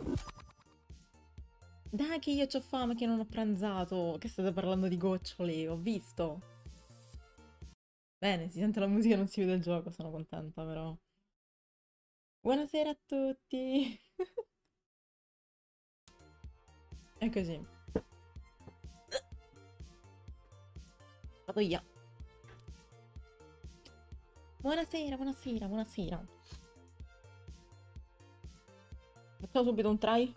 Dai che io c'ho fame che non ho pranzato. Che state parlando di gocciole? Ho visto. Bene, si sente la musica e non si vede il gioco, sono contenta però. Buonasera a tutti. Eccoci. Vado io. Buonasera, buonasera, buonasera. Facciamo subito un try.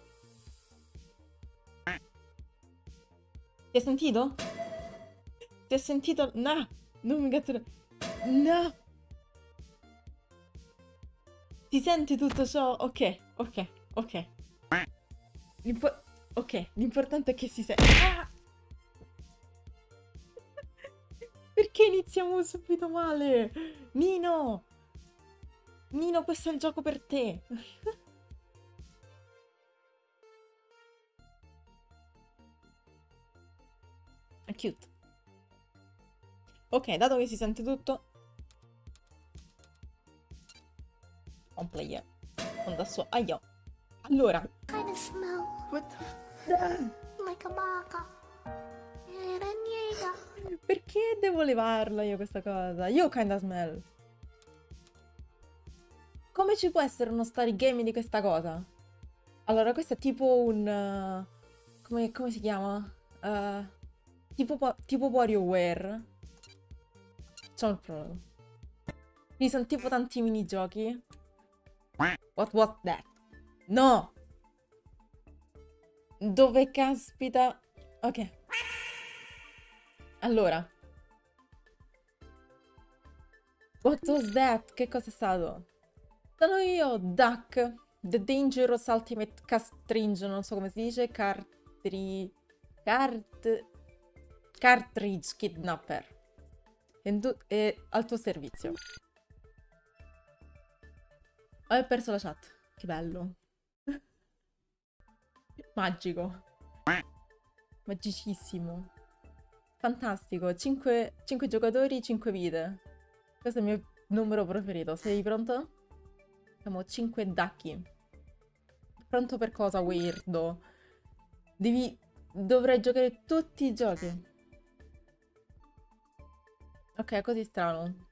Ti hai sentito? Ti hai sentito? No! Non mi cattura. No! Ti senti tutto ciò? Ok, ok, ok. L'impo- ok, l'importante è che si sente. Ah! Perché iniziamo subito male? Nino! Nino, questo è il gioco per te. È cute. Ok, dato che si sente tutto. On player. Non da so. Aio. Allora. Kind of smell What the... like a baka. Era niega. Perché devo levarla io questa cosa? Io kinda smell. Come ci può essere uno story game di questa cosa? Allora, questo è tipo un... come si chiama? Eh, tipo WarioWare. C'è un problema. Ci sono tipo tanti minigiochi. What was that? No! Dove caspita... Ok. Allora. What was that? Che cosa è stato? Sono io, Duck. The Dangerous Ultimate Castringe, non so come si dice. Cartridge Kidnapper. E al tuo servizio. Ho perso la chat. Che bello. Magico. Magicissimo. Fantastico. 5 giocatori, 5 vite. Questo è il mio numero preferito. Sei pronto? Siamo 5 ducky. Pronto per cosa, weirdo? Dovrai giocare tutti i giochi. Ok, è così strano.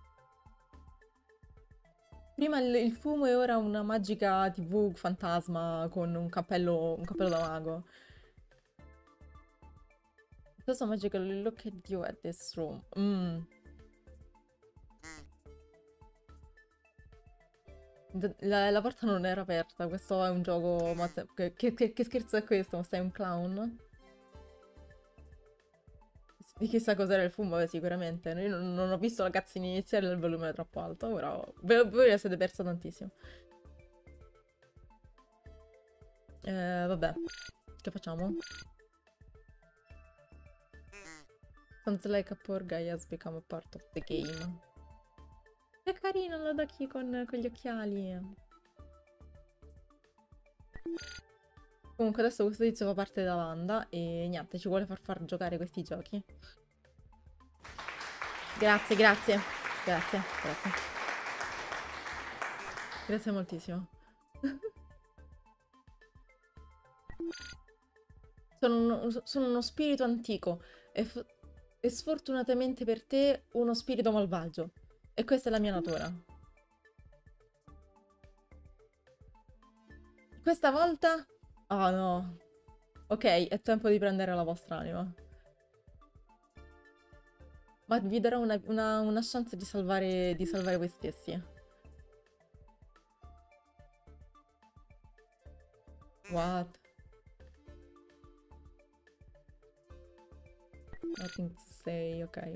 Prima il fumo e ora una magica TV fantasma con un cappello da mago. Cosa magical look at you at this room. La porta non era aperta, questo è un gioco... Ma che scherzo è questo? Ma sei un clown? Di chissà cos'era il fumo, beh, sicuramente. Io non ho visto la cazzina iniziale del volume troppo alto, però voi la siete persa tantissimo. Vabbè, che facciamo? Sounds like a poor guy has become a part of the game. Che carino lo da chi con gli occhiali. Comunque adesso questo tizio fa parte della banda e niente, ci vuole far giocare questi giochi. Grazie, grazie. Grazie, grazie. Grazie moltissimo. Sono uno spirito antico e sfortunatamente per te uno spirito malvagio. E questa è la mia natura. Questa volta... Oh no. Ok, è tempo di prendere la vostra anima. Ma vi darò una chance di salvare voi stessi. What? Nothing to say, ok.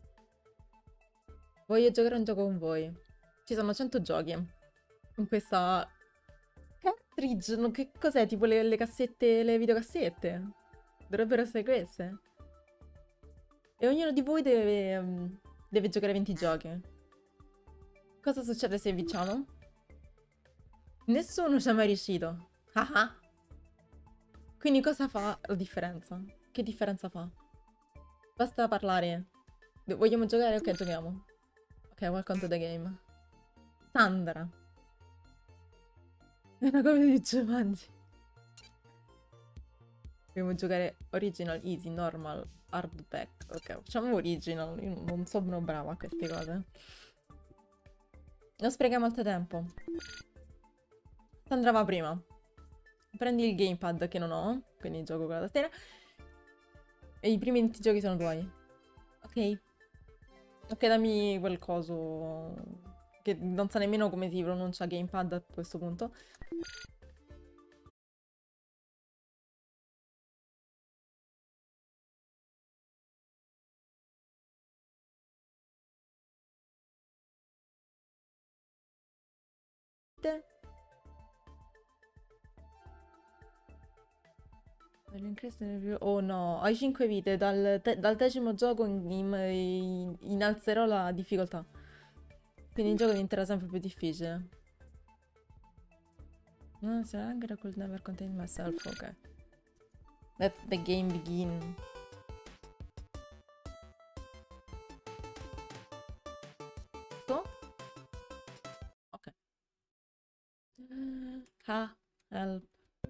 Voglio giocare un gioco con voi. Ci sono 100 giochi. In questa cartridge, che cos'è? Tipo le cassette, le videocassette? Dovrebbero essere queste. E ognuno di voi deve giocare 20 giochi. Cosa succede se vinciamo? Nessuno ci è mai riuscito. Ah ah. Quindi cosa fa la differenza? Che differenza fa? Basta parlare. Vogliamo giocare? Ok, giochiamo. Ok, welcome to the game. Sandra. È una come di Giovanni. Dobbiamo giocare original, easy, normal, hardback. Ok, facciamo original. Io non sono brava a queste cose. Non spreca molto tempo. Sandra va prima. Prendi il gamepad che non ho, quindi gioco con la tastiera. E i primi 20 giochi sono tuoi. Ok. Ok, dammi quel coso che non sa nemmeno come si pronuncia gamepad a questo punto. Oh no, hai 5 vite. Dal decimo gioco innalzerò la difficoltà. Quindi il gioco diventerà sempre più difficile. No, se anche could never contain myself, ok. Let the game begin. Sto? Ok. Ah, help.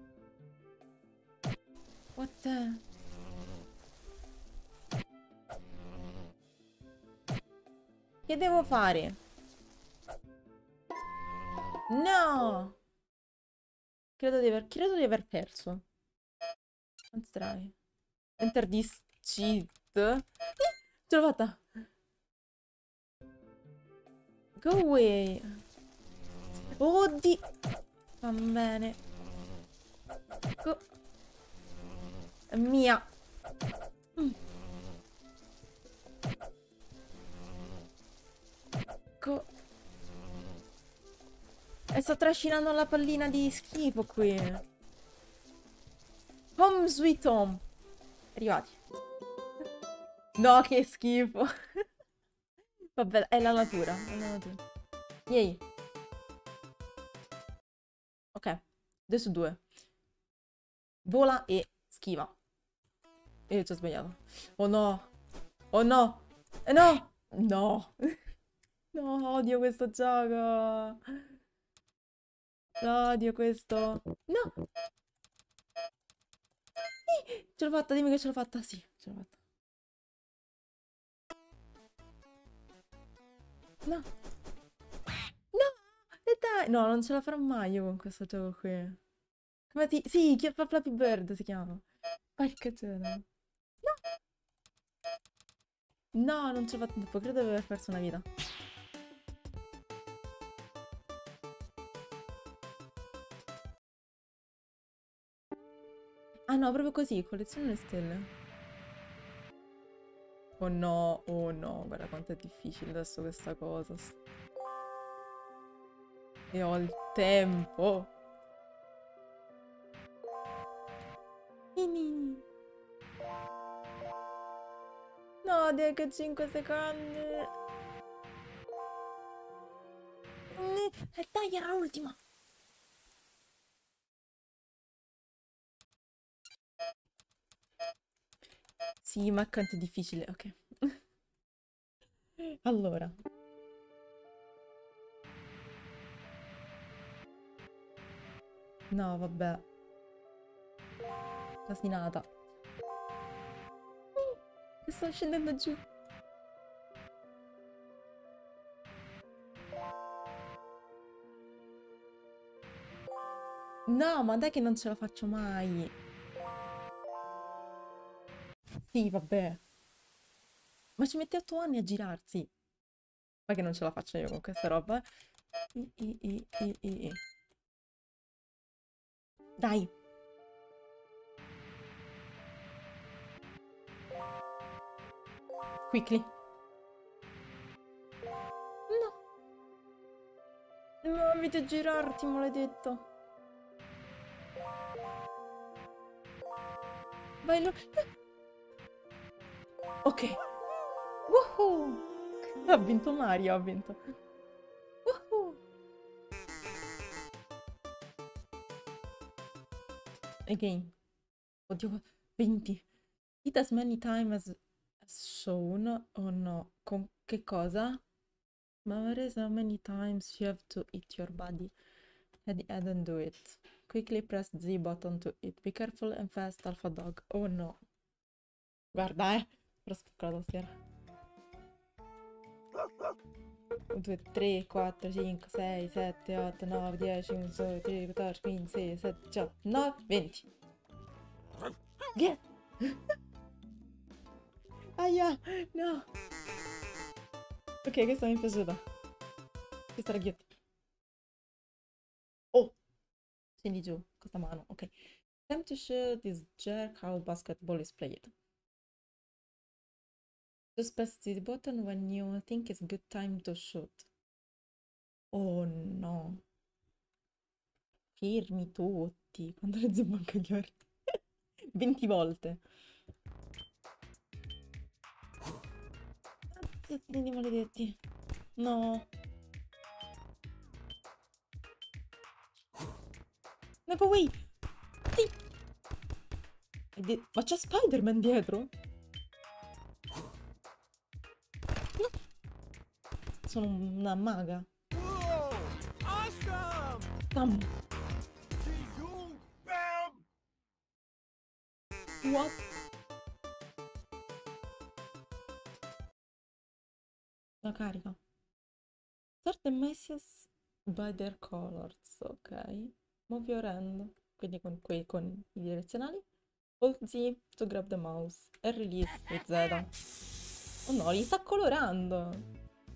What the... Che devo fare? No! Credo di aver perso. Anzi, dai. Enter this cheat. Ce l'ho fatta. Go away. Oddio. Va bene. Go. È mia. Mm. Go. E sto trascinando la pallina di schifo qui. Home sweet home. Arrivati. No, che schifo. Vabbè, è la natura. È la natura. Yay. Ok. 2 su 2. Vola e schiva. Io ci ho sbagliato. Oh no. Oh no. No. No. No, odio questo gioco. Lo odio questo. No. Ce l'ho fatta, dimmi che ce l'ho fatta. Sì, ce l'ho fatta. No. No. E dai. No, non ce la farò mai io con questo gioco qui. Come ti... Sì, Flappy Bird si chiama. Porca giorno. No. No, non ce l'ho fatta dopo. Credo di aver perso una vita. Ah no, proprio così, colleziono le stelle. Oh no, guarda quanto è difficile adesso questa cosa. E ho il tempo. Nini. No, dai che 5 secondi. E dai, era l'ultima. Sì, ma quanto è difficile, ok. Allora. No, vabbè. Casinata. Che sto scendendo giù. No, ma dai che non ce la faccio mai. Sì, vabbè. Ma ci mette 8 anni a girarsi. Ma che non ce la faccio io con questa roba. I. Dai. Quickly. No. No, invito a girarti, maledetto. Vai, Ok. Woohoo! Ha vinto Mario, ha vinto. Woohoo! Again. Oddio, 20. Hit as many times as shown. Oh no. Con che cosa? Memories how many times you have to hit your body. At the end and do it. Quickly press Z button to eat. Be careful and fast, Alpha Dog. Oh no. Guarda, però spacco la tastiera. 1, 2, 3, 4, 5, 6, 7, 8, 9, 10, 11, 12, 13, 14, 15, 16, 17, 18, 19, 20. Get! Aia, no. Ok, questa mi è piaciuta. Questa era ghiotta. Oh, scendi giù, con sta mano, ok. Time to show this jerk how basketball is played. Just press the button when you think it's a good time to shoot. Oh no. Fermi tutti. Quando le zoom anche gli orti. 20 volte. Assassini maledetti. No. Nepo way. Sì. Ma c'è Spider-Man dietro? No. Sono una maga. Tam. What? La carica. Sort the messages by their colors. Ok. Move your hand. Quindi con i direzionali. Hold Z to grab the mouse. E release with Z. Oh no, li sta colorando.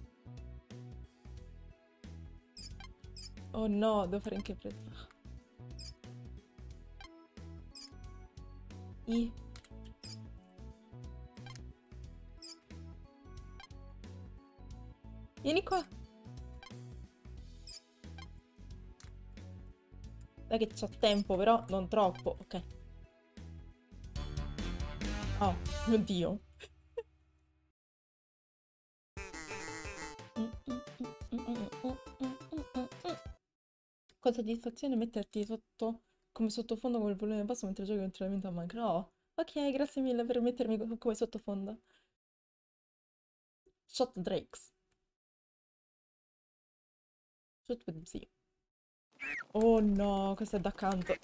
Oh no, devo fare anche presa. I. Vieni qua. Dai che c'ho tempo, però non troppo. Ok. Oh, mio Dio. Cosa soddisfazione metterti sotto come sottofondo con il volume basso mentre giochi continuamente a Minecraft. Oh, ok, grazie mille per mettermi come sottofondo. Shot Drakes. Shoot with Z. Oh no, questo è da canto.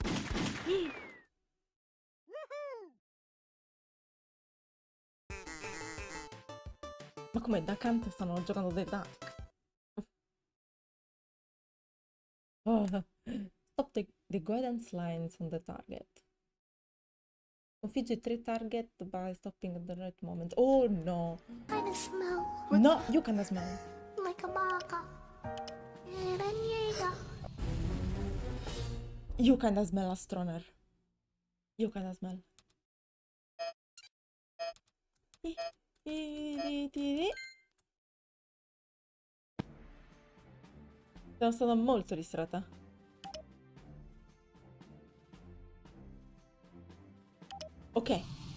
Ma com'è da canto stanno giocando The Duck? Oh. Stop the guidance lines on the target. Configge 3 target by stopping at the right moment. Oh no. I smell No, you can smell. like a baka. Raniega. You can smell Astroner. You can smell. Sono stata molto distratta. Ok.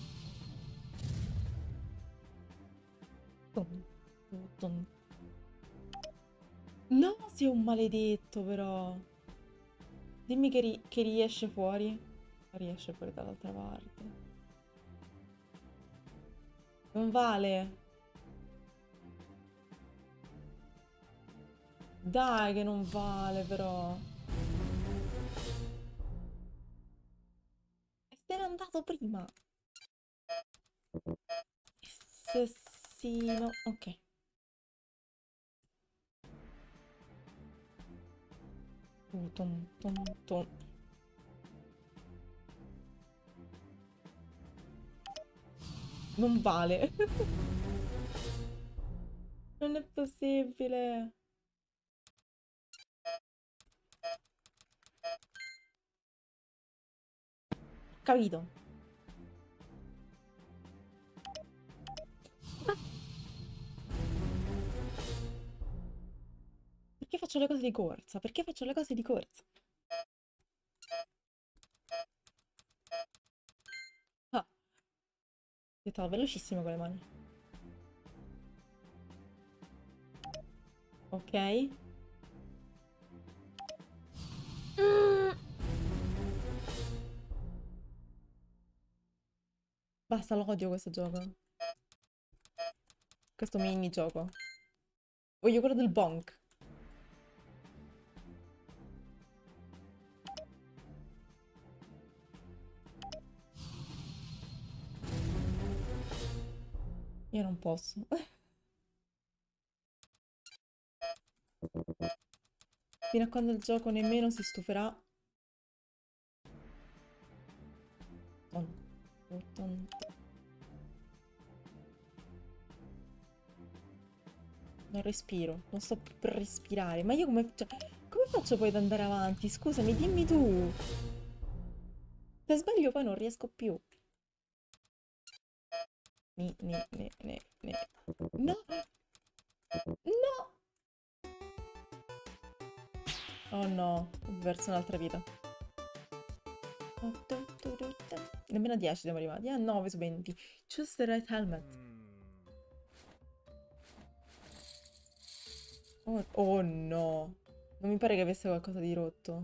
No, sei un maledetto però. Dimmi che riesce fuori. Riesce fuori dall'altra parte. Non vale. Dai che non vale però. E se n'è andato prima. Assassino. Ok. Tom, tom, tom. Non vale. Non è possibile. Capito. Perché faccio le cose di corsa? Perché faccio le cose di corsa? Ah, io stavo velocissima con le mani. Ok. Basta, lo odio questo gioco. Questo minigioco. Voglio quello del bonk. Io non posso. Fino a quando il gioco nemmeno si stuferà. Ton, ton, ton. Non respiro, non sto più per respirare. Ma io come, cioè, come faccio poi ad andare avanti? Scusami, dimmi tu. Se sbaglio poi non riesco più. Ni, ni, ni, ni, ni. No! No! Oh no, ho perso un'altra vita. Nemmeno a 10 siamo arrivati. A 9 su 20. Choose the right helmet. Oh, oh no. Non mi pare che avesse qualcosa di rotto.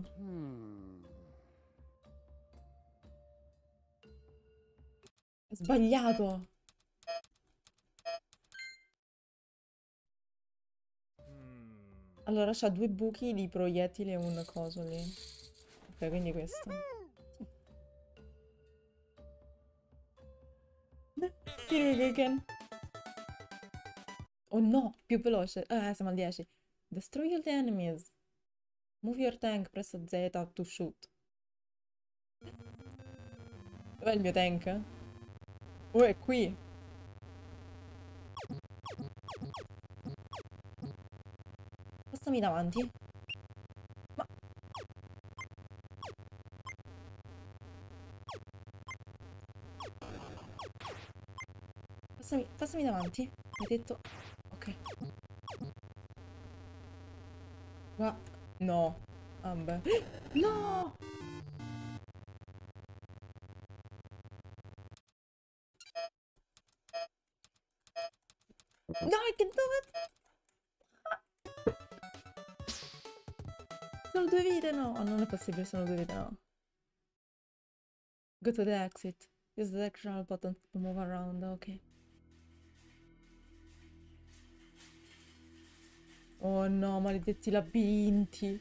Sbagliato. Allora c'ha due buchi di proiettile e un coso lì. Ok, quindi questo. Here we go again. Oh no, più veloce. Ah, siamo al 10. Destroy all the enemies. Move your tank, press Z to shoot. Dov'è il mio tank? Oh, è qui. Passami davanti. Ma passami davanti. Hai detto... Ok. Qua. No. Vabbè. No! No, I can do it! Sono due vite, no. Oh, non è possibile, sono due vite, no. Go to the exit. Use the directional button to move around, ok. Oh no, maledetti labirinti.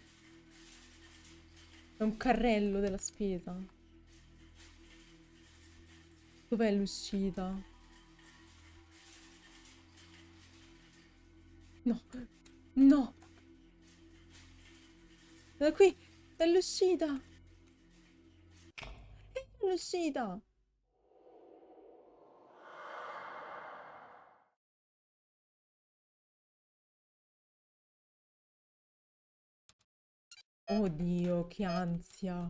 È un carrello della spesa. Dov'è l'uscita? No. No. Da qui. È l'uscita. È l'uscita. Oddio, che ansia.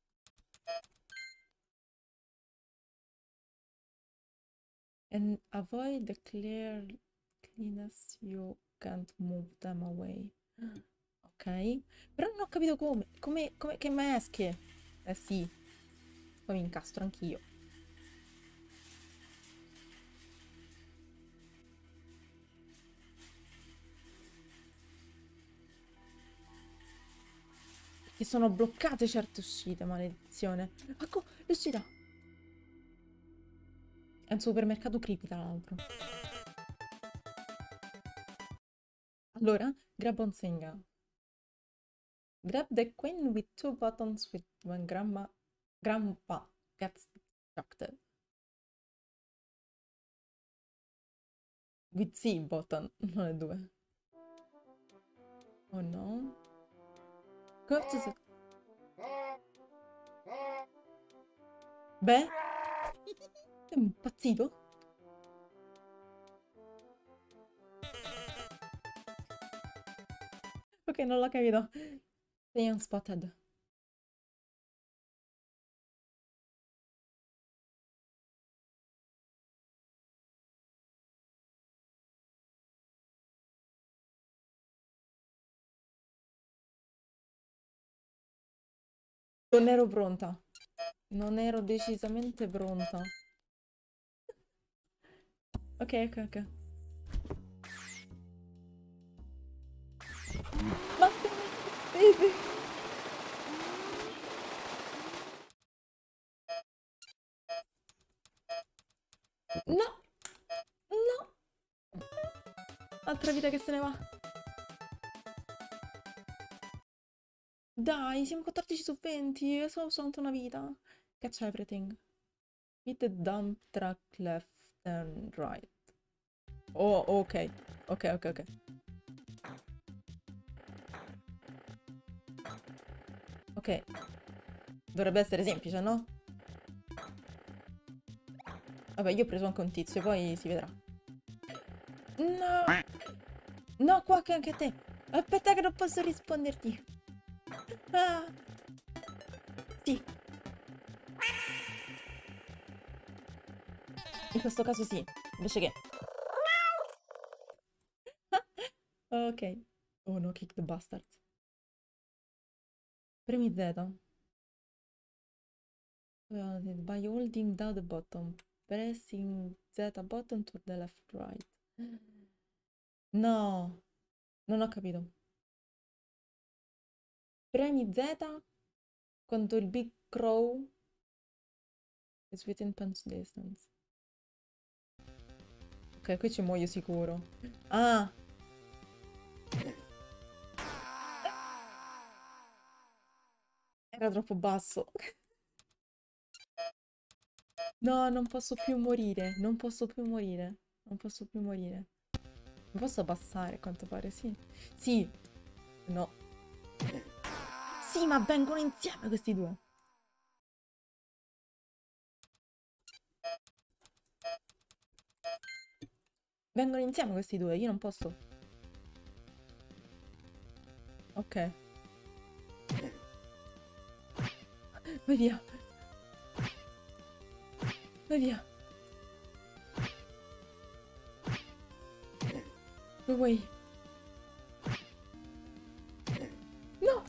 And avoid the clearness you can't move them away. Ok? Però non ho capito come. Che meschie. Eh sì. Poi mi incastro anch'io. Che sono bloccate certe uscite, maledizione. Ecco, l'uscita. È un supermercato creepy, tra l'altro. Allora, grab on Senga. Grab the queen with two buttons with when grandpa gets distracted. With C button, non è due. Oh no. Go to the... Beh? È impazzito? Ok, non l'ho capito. Sei unspotted. Non ero pronta. Non ero decisamente pronta. Ok, ok, ok. Ma vedi? No! No! Altra vita che se ne va. Dai, siamo 14 su 20. È solo soltanto una vita. Catch everything. Hit the dump track left and right. Oh, ok. Ok, ok, ok. Ok. Dovrebbe essere semplice, no? Vabbè, io ho preso anche un tizio, poi si vedrà. No! No, qua che anche a te. Aspetta che non posso risponderti. Ah, sì, in questo caso sì. Invece che... Ok. Oh no, kick the bastards. Premi Z. By holding down the button. Pressing Z button to the left right. No, non ho capito. Premi Z quando il Big Crow is within punch distance. Ok, qui ci muoio sicuro. Ah! Era troppo basso. No, non posso più morire. Non posso più morire. Non posso più morire. Non posso abbassare, a quanto pare, sì. Sì. No. Sì, ma vengono insieme questi due. Vengono insieme questi due. Io non posso. Ok. Vai via. Vai via. Go away. No.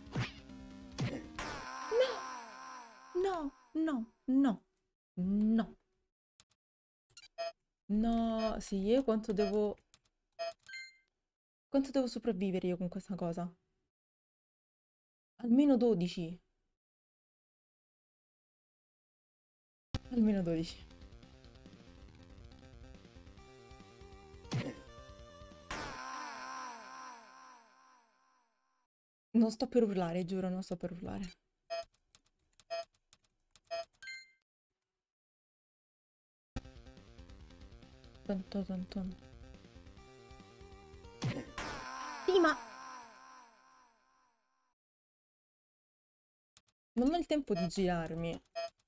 No. No. No. No. No. Sì, io quanto devo... Quanto devo sopravvivere io con questa cosa? Almeno 12. Almeno 12. Non sto per urlare, giuro, non sto per urlare. Tanto, tanto. Sì, ma non ho il tempo di girarmi.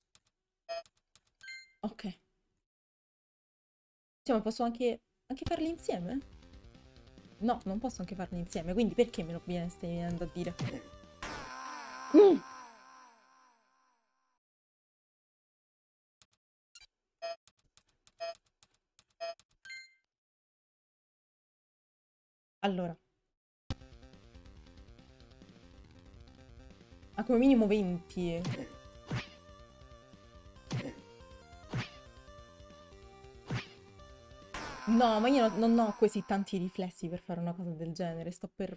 Ok. Cioè, ma posso anche farli insieme? No, non posso anche farli insieme, quindi perché me lo stai venendo a dire? Mm. Allora, ha come minimo 20. No, ma io non ho così tanti riflessi per fare una cosa del genere. Sto per...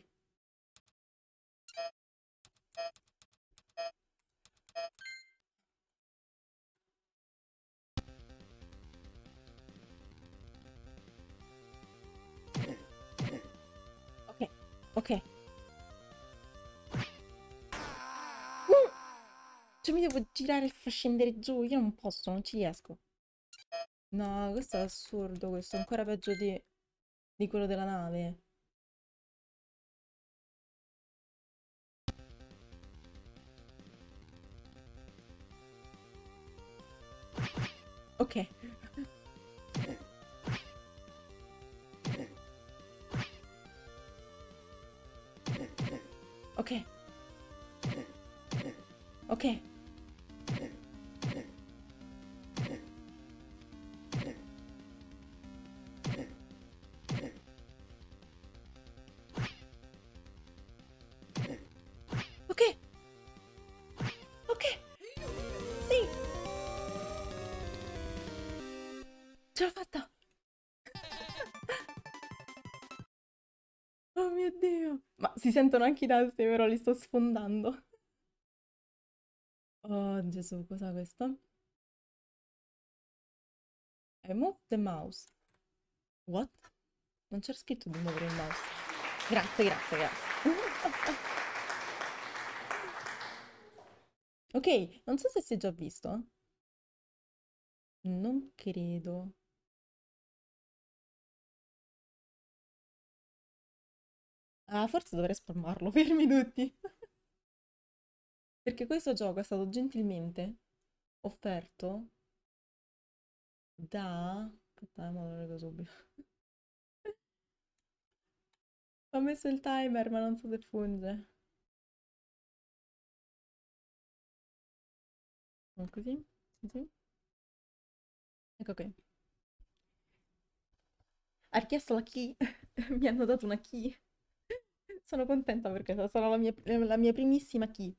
Ok, ok. Mm. Cioè, mi devo girare e far scendere giù. Io non posso, non ci riesco. No, questo è assurdo, questo è ancora peggio di quello della nave. Ok, ok, ok, ok, ok. Sì, ce l'ho fatta. Oh mio Dio. Ma si sentono anche i tasti, però li sto sfondando. Oh Gesù, cos'è questo? I move the mouse. What? Non c'era scritto di muovere il mouse. Grazie, grazie, grazie. Ok, non so se si è già visto. Non credo. Ah, forse dovrei spammarlo, fermi tutti. Perché questo gioco è stato gentilmente offerto da... Aspetta, ma lo leggo subito. Ho messo il timer, ma non so se funge. Così, così. Ecco qui. Ha richiesto la key. Mi hanno dato una key. Sono contenta perché sarà la mia primissima key.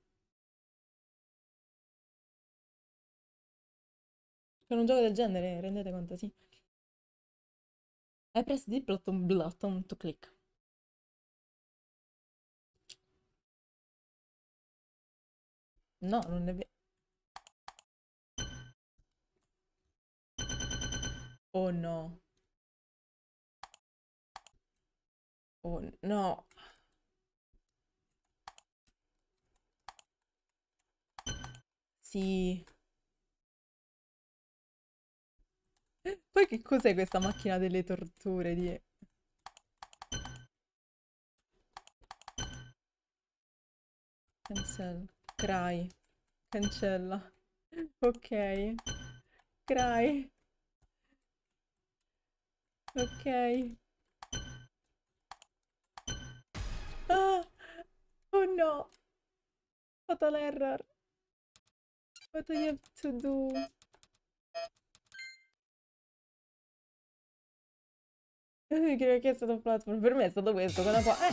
Con un gioco del genere, rendete conto, sì. I press the button to click. No, non è vero. Oh no. Oh no. Sì. Poi che cos'è questa macchina delle torture di... Cancella. Cry. Cancella. Ok. Cry. Ok. Ah! Oh no! Fatal error. What do you have to do? Credo che è stato un platform. Per me è stato questo. Quando poi...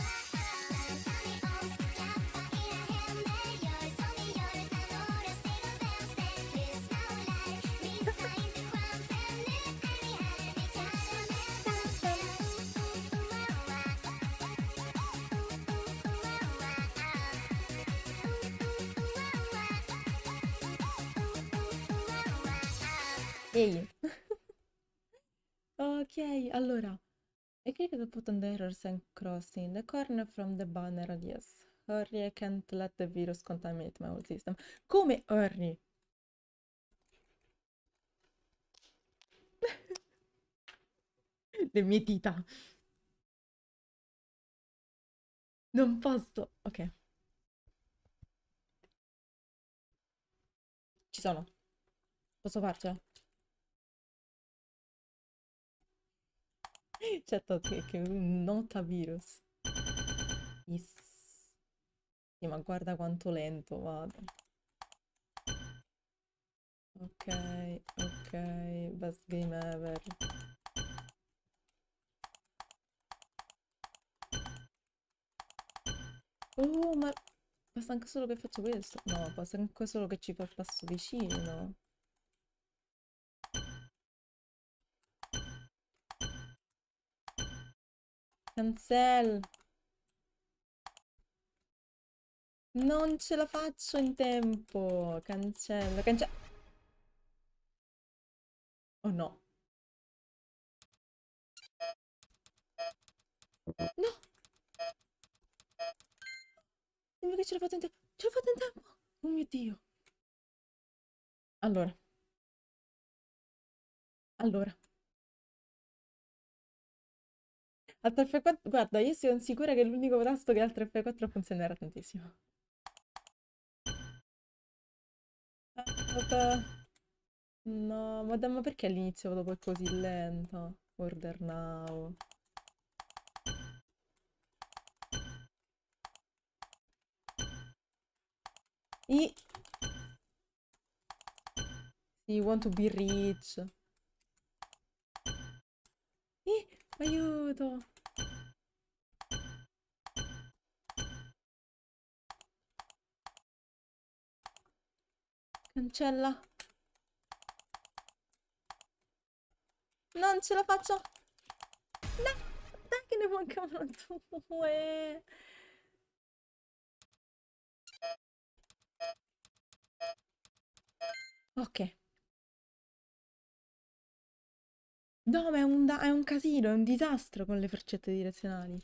Ehi. Ok, allora. I click the button the errors and crossing the corner from the banner, yes. Hurry, I can't let the virus contaminate my whole system. Come hurry? Le mie dita. Non posso. Ok, ci sono. Posso farcela? Certo che è un notavirus. Yes. Sì, ma guarda quanto lento vado. Ok, ok, best game ever. Oh, ma basta anche solo che faccio questo. No, basta anche solo che ci fa il passo vicino. Cancel. Non ce la faccio in tempo. Cancello, cancello. Oh no. No, dimmi che ce l'ho fatta in tempo. Ce l'ho fatta in tempo. Oh mio Dio. Allora, allora. Alt F4, guarda, io sono sicura che l'unico tasto che Alt F4 funzionerà tantissimo. Vabbè. No, ma perché all'inizio vado poi così lento? Order now. I... You want to be rich. Aiuto. Cancella. Non ce la faccio. No, dai che ne mancavano due. Ok. No, ma è un casino, è un disastro con le freccette direzionali.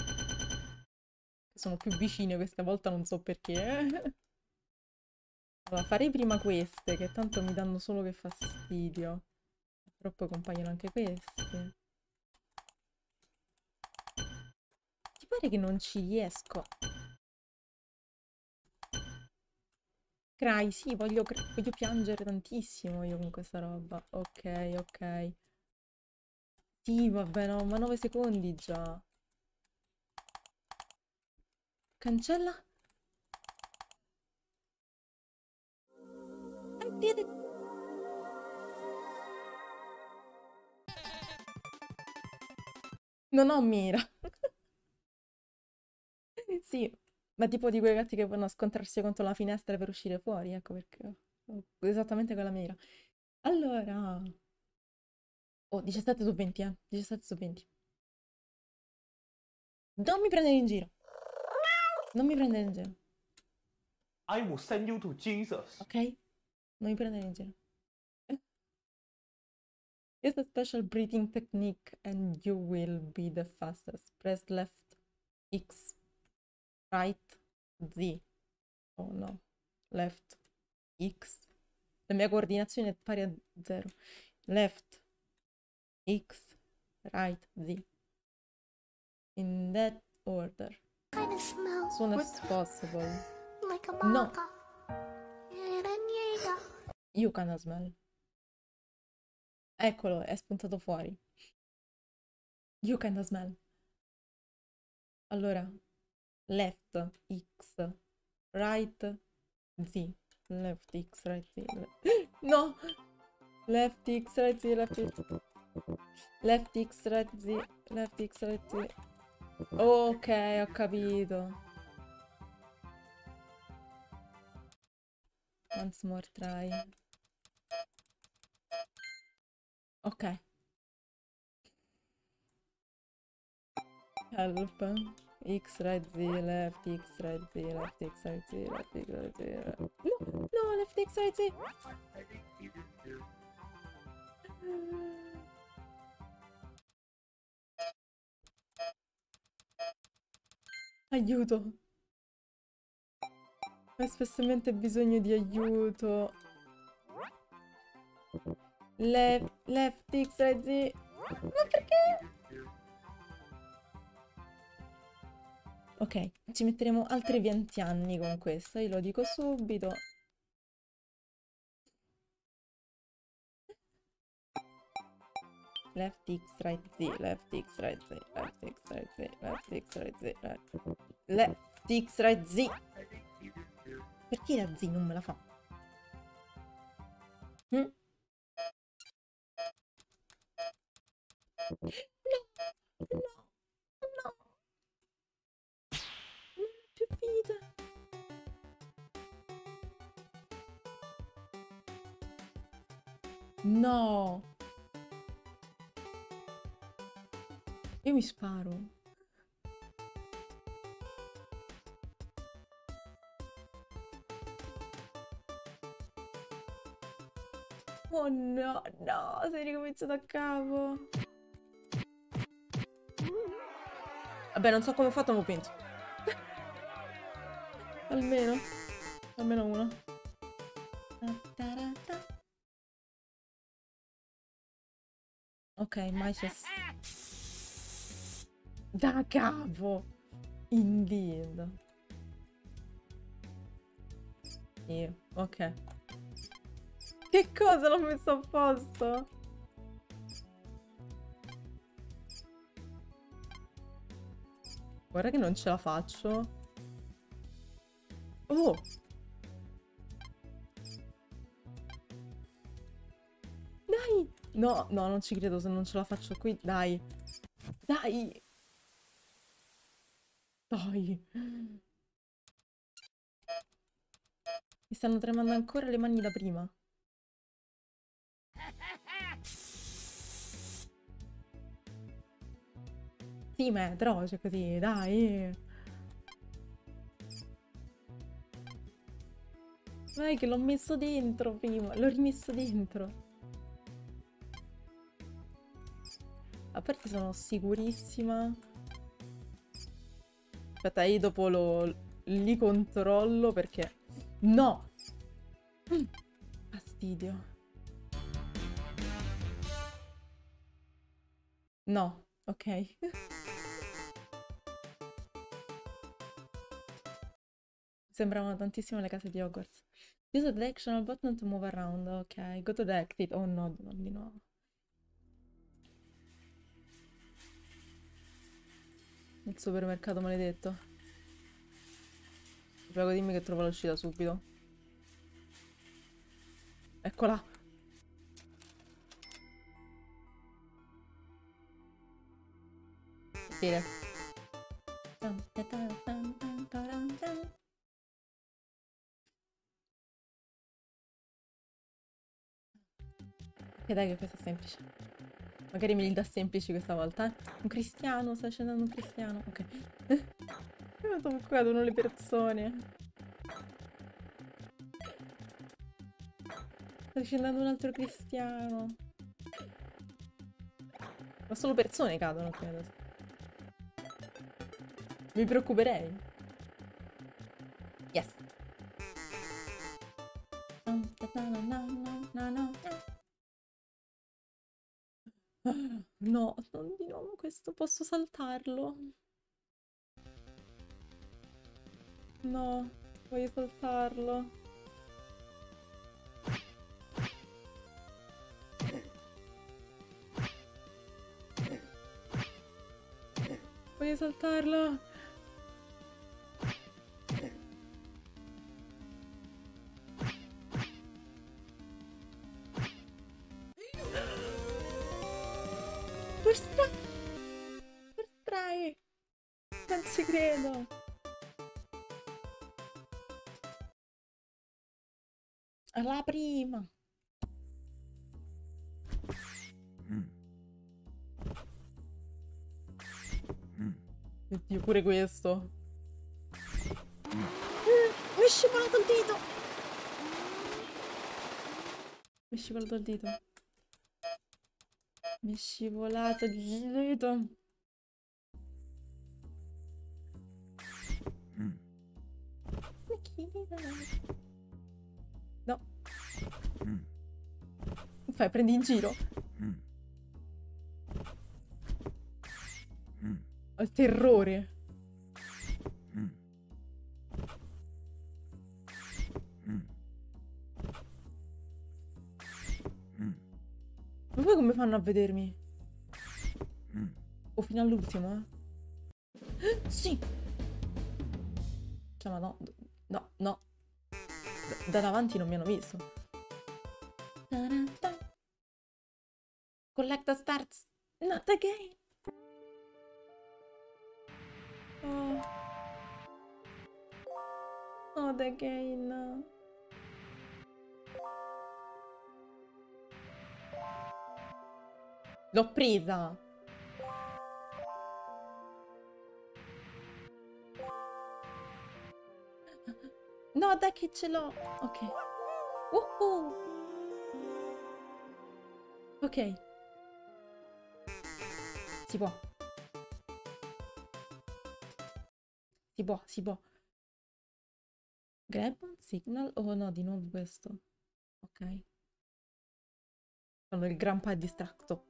Sono più vicine questa volta, non so perché. Allora, farei prima queste, che tanto mi danno solo che fastidio. Però poi compaiono anche questi. Ti pare che non ci riesco? Cry, sì, voglio piangere tantissimo io con questa roba. Ok, ok. Sì, vabbè, no, ma 9 secondi già. Cancella? I did it! Non ho mira. Sì, ma tipo di quei gatti che vanno a scontrarsi contro la finestra per uscire fuori, ecco perché ho esattamente quella mira. Allora, oh, 17 su 20, 17 su 20. Non mi prendere in giro. Non mi prendere in giro, I will send you to Jesus. ok? Non mi prendere in giro. It's a special breathing technique and you will be the fastest. Press left X, right Z. Oh no, left X. La mia coordinazione è pari a 0. Left X, right Z. In that order. Kind of smells Soon as possible. like a No, baka. Raniera. you can smell. Eccolo, è spuntato fuori. You can smell. Allora, left X, right Z. Left X, right Z. No! Left X, right Z, left X. Left X, right Z. Left X, right Z. Ok, ho capito. Once more try. Ok. Help. X, right Z, left X, right Z, left X, right Z, left X, right Z. No, no, left X, right Z. Aiuto. Ho spessamente bisogno di aiuto. Left X, right Z. Ma perché? Ok, ci metteremo altri 20 anni con questo, io lo dico subito. Left X, right Z, left X, right Z, left X, right Z, left X, right Z, left X, right Z. Perché la Z non me la fa? Mm? No, no, no. Non ho più vita. No. Io mi sparo. Oh no, no, sei ricominciato a capo. Vabbè, non so come ho fatto, ma ho vinto. Almeno. Almeno uno. Ok, mai c'è... Da capo! Indeed. Io, ok. Che cosa l'ho messo a posto? Guarda che non ce la faccio. Oh! Dai! No, no, non ci credo se non ce la faccio qui. Dai! Dai! Dai! Mi stanno tremando ancora le mani da prima. Sì, ma è atroce così, dai! Vai che l'ho messo dentro prima, l'ho rimesso dentro. A parte sono sicurissima. Aspetta, io dopo li controllo perché... No! Fastidio. No, ok. Sembravano tantissimo le case di Hogwarts. Use the actional button to move around. Ok, go to the exit. Oh no, di nuovo. Il supermercato maledetto. Prego, dimmi che trovo l'uscita subito. Eccola. Fine. Ok, dai che questo è semplice. Magari me li dà semplici questa volta, eh. Un cristiano, sta scendendo un cristiano. Ok. Dove cadono le persone? Sta scendendo un altro cristiano. Ma solo persone cadono qui adesso. Mi preoccuperei. Yes. No, non di nuovo questo, posso saltarlo? No, voglio saltarlo. Voglio saltarlo. First try. First try. Non ci credo. Alla prima. Oddio, pure questo. Mi è scivolato il dito. Mi è scivolato il dito. Mi è scivolato il dito. No. Che fai? Prendi in giro? Ho il terrore. Ma poi come fanno a vedermi? O fino all'ultimo, eh? Sì! Cioè, ma no. No, no. Da davanti non mi hanno visto. Collect the stars. Not again. Oh. Not again. L'ho presa. No, dai che ce l'ho. Ok. Ok. Si può. Si può, si può. Grab on signal. Oh no, di nuovo questo. Ok. Quando il grandpa è distratto.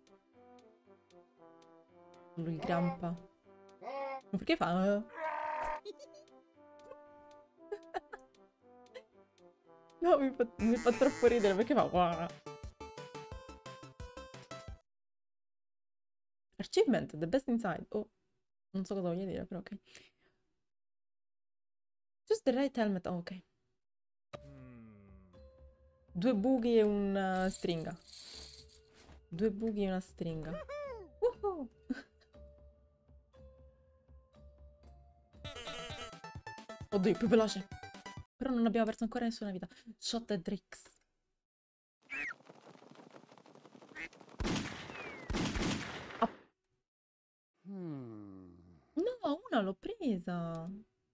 Lui il grandpa. Ma perché fa? No, mi fa troppo ridere perché fa. Achievement, the best inside. Oh, non so cosa voglia dire, però ok. Just the right helmet. Oh, ok. 2 buchi e una stringa. 2 buchi e una stringa. Oddio, più veloce. Però non abbiamo perso ancora nessuna vita. Shot e Drix. Ah. No, una l'ho presa.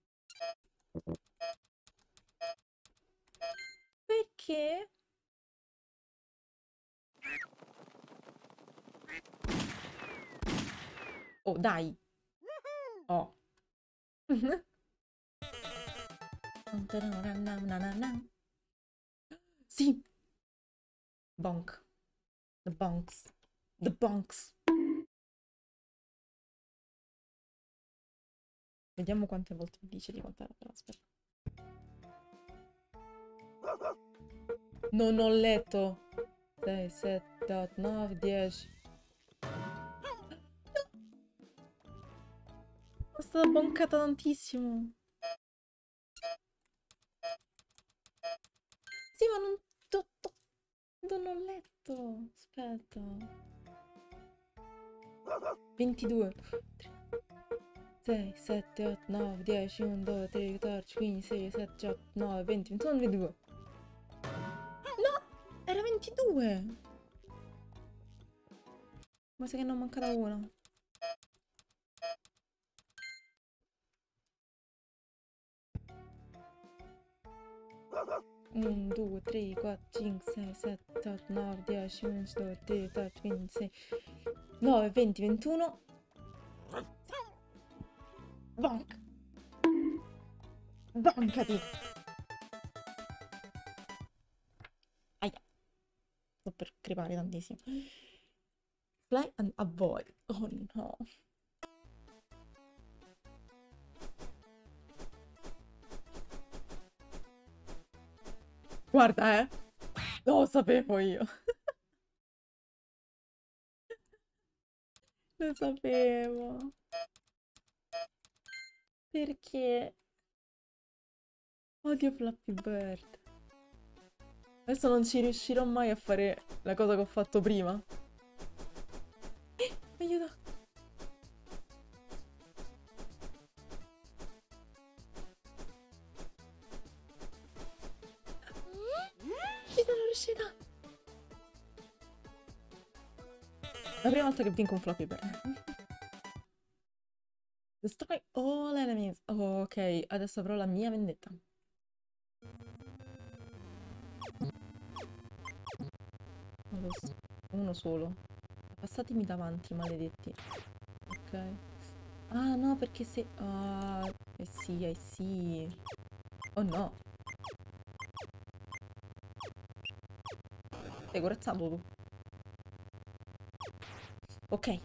Perché? Oh, dai. Oh. Sì. Bonk. The bonks. The bonks. Vediamo quante volte mi dice di contare, però aspetta. Non ho letto. 6, 7, 8, 9, 10. È stata boncata tantissimo. Sì, ma non ho letto. Aspetta. 22. 6, 7, 8, 9, 10, 1, 2, 3, 14, 15, 16, 17, 18, 19, 20, 21, 22. No! Era 22! Ma sa che ne ho mancata una. 1, 2, 3, 4, 5, 6, 7, 8, 9, 10, 11, 12, 13, 14, 15, 16, 9, 20, 21. Bonk! Bonkati! Aia. Sto per crepare tantissimo. Fly and avoid. Oh no. Guarda, lo sapevo io. Lo sapevo. Perché odio Flappy Bird. Adesso non ci riuscirò mai a fare la cosa che ho fatto prima. Aiuto. Ci sono riuscita. La prima volta che vinco un Flappy Bird. Destroy all enemies. Oh, ok, adesso avrò la mia vendetta. Uno solo. Passatemi davanti, maledetti. Ok. Ah, no, perché se... Ah, eh sì, eh sì. Oh no. Sei corazzato tu. Ok.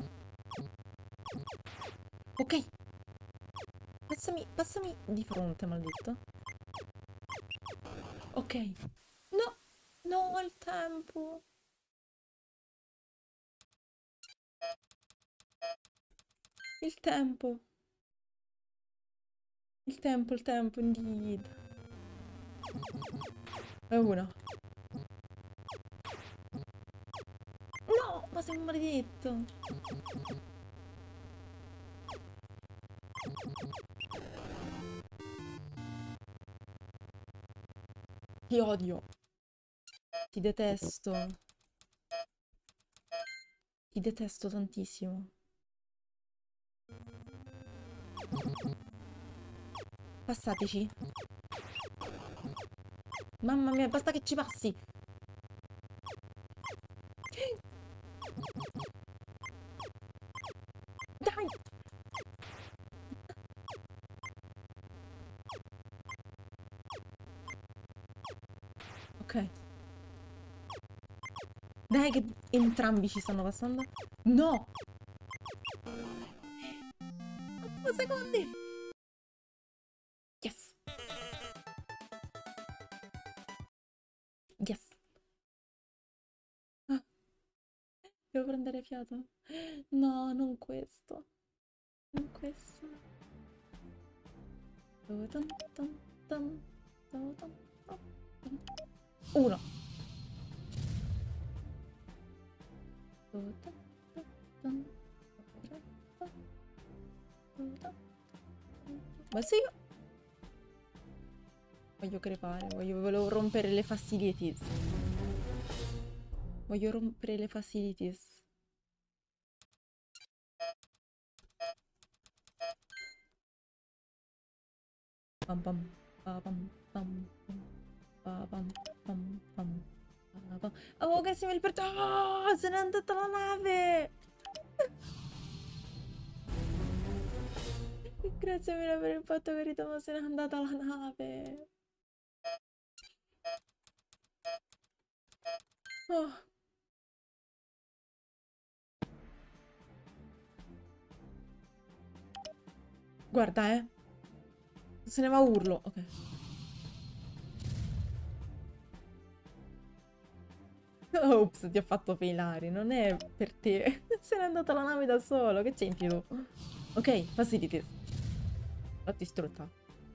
Ok. Passami di fronte, maledetto. Ok. No. No, ho il tempo. Il tempo. Il tempo, indeed. È una. No, ma sei un maledetto. Ti odio. Ti detesto. Ti detesto tantissimo. Passateci. Mamma mia, basta che ci passi. Dai. Ok. Dai che entrambi ci stanno passando. No. 2 secondi. Yes. Yes. Ah, devo prendere fiato. No, non questo. Non questo. Dun, dun, dun, dun, dun, dun, dun. Uno. Dun, dun, dun, dun, dun, dun, dun. Ma se io voglio crepare, volevo rompere le facilities. Voglio rompere le facilities. Pam pam pam pam pam pam pam pam pam. Oh, grazie mille per... Oh, se n'è andata la nave! Grazie mille per il fatto che Ritomo se n'è andata la nave. Oh. Guarda, se ne va a urlo. Ok. Ops, ti ho fatto failare. Non è per te. Se n'è andata la nave da solo. Che c'entri tu? Ok, facilities. L'ho distrutta.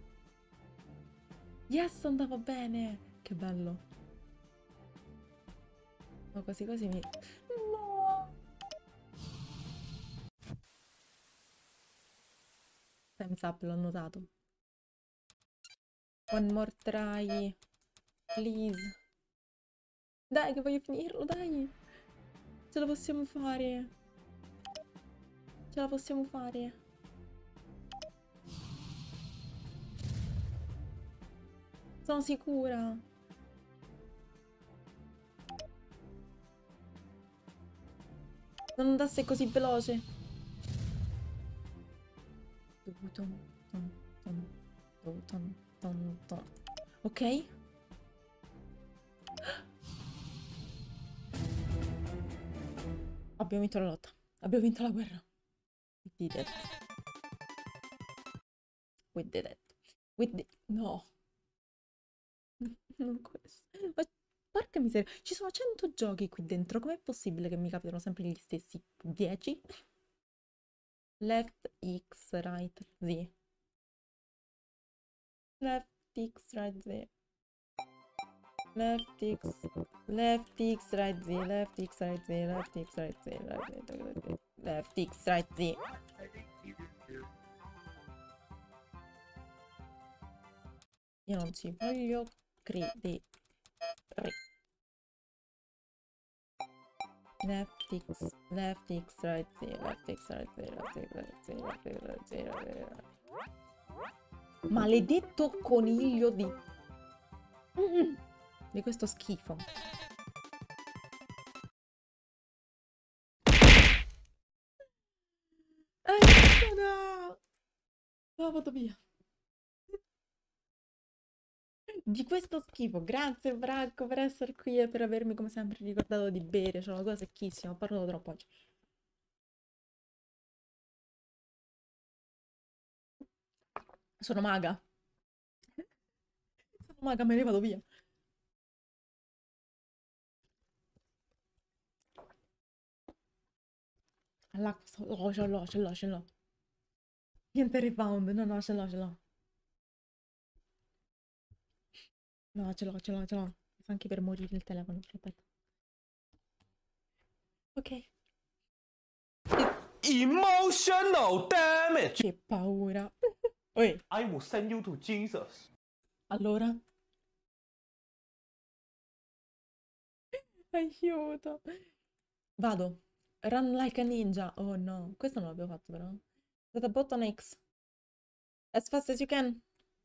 Yes, andava bene. Che bello. Oh, quasi quasi mi... No. Time's up, l'ho notato. One more try. Please. Dai, che voglio finirlo, dai. Ce la possiamo fare. Ce la possiamo fare. Sono sicura. Non andasse così veloce. Ok. Abbiamo vinto la lotta. Abbiamo vinto la guerra. We did it. We did it. We did... No. Non questo. Ma porca miseria. Ci sono 100 giochi qui dentro. Com'è possibile che mi capitano sempre gli stessi 10? Left, X, right, Z. Left, X, right, Z. Left, X, left, X, right, Z. Left, X, right, Z. Left, X, right, Z. Left, X, right, Z. Io non ci voglio credere. Left X, right, Z, left X, right, Z, left X, right, Z, left X, right, Z, left X. Maledetto coniglio di questo schifo. No! No, vado via. Di questo schifo. Grazie, Branco, per essere qui e per avermi, come sempre, ricordato di bere. C'ho una cosa secchissima, ho parlato troppo oggi. Sono maga. Sono maga, me ne vado via. All'acqua, oh, ce l'ho. Niente rebound, no, no, ce l'ho, ce l'ho. No, ce l'ho. Anche per morire il telefono, aspetta. Ok. Emotional damage. Che paura. Oi, I will send you to Jesus. allora? Aiuto. Vado. Run like a ninja. Oh no, questo non l'avevo fatto però. Z button X. As fast as you can.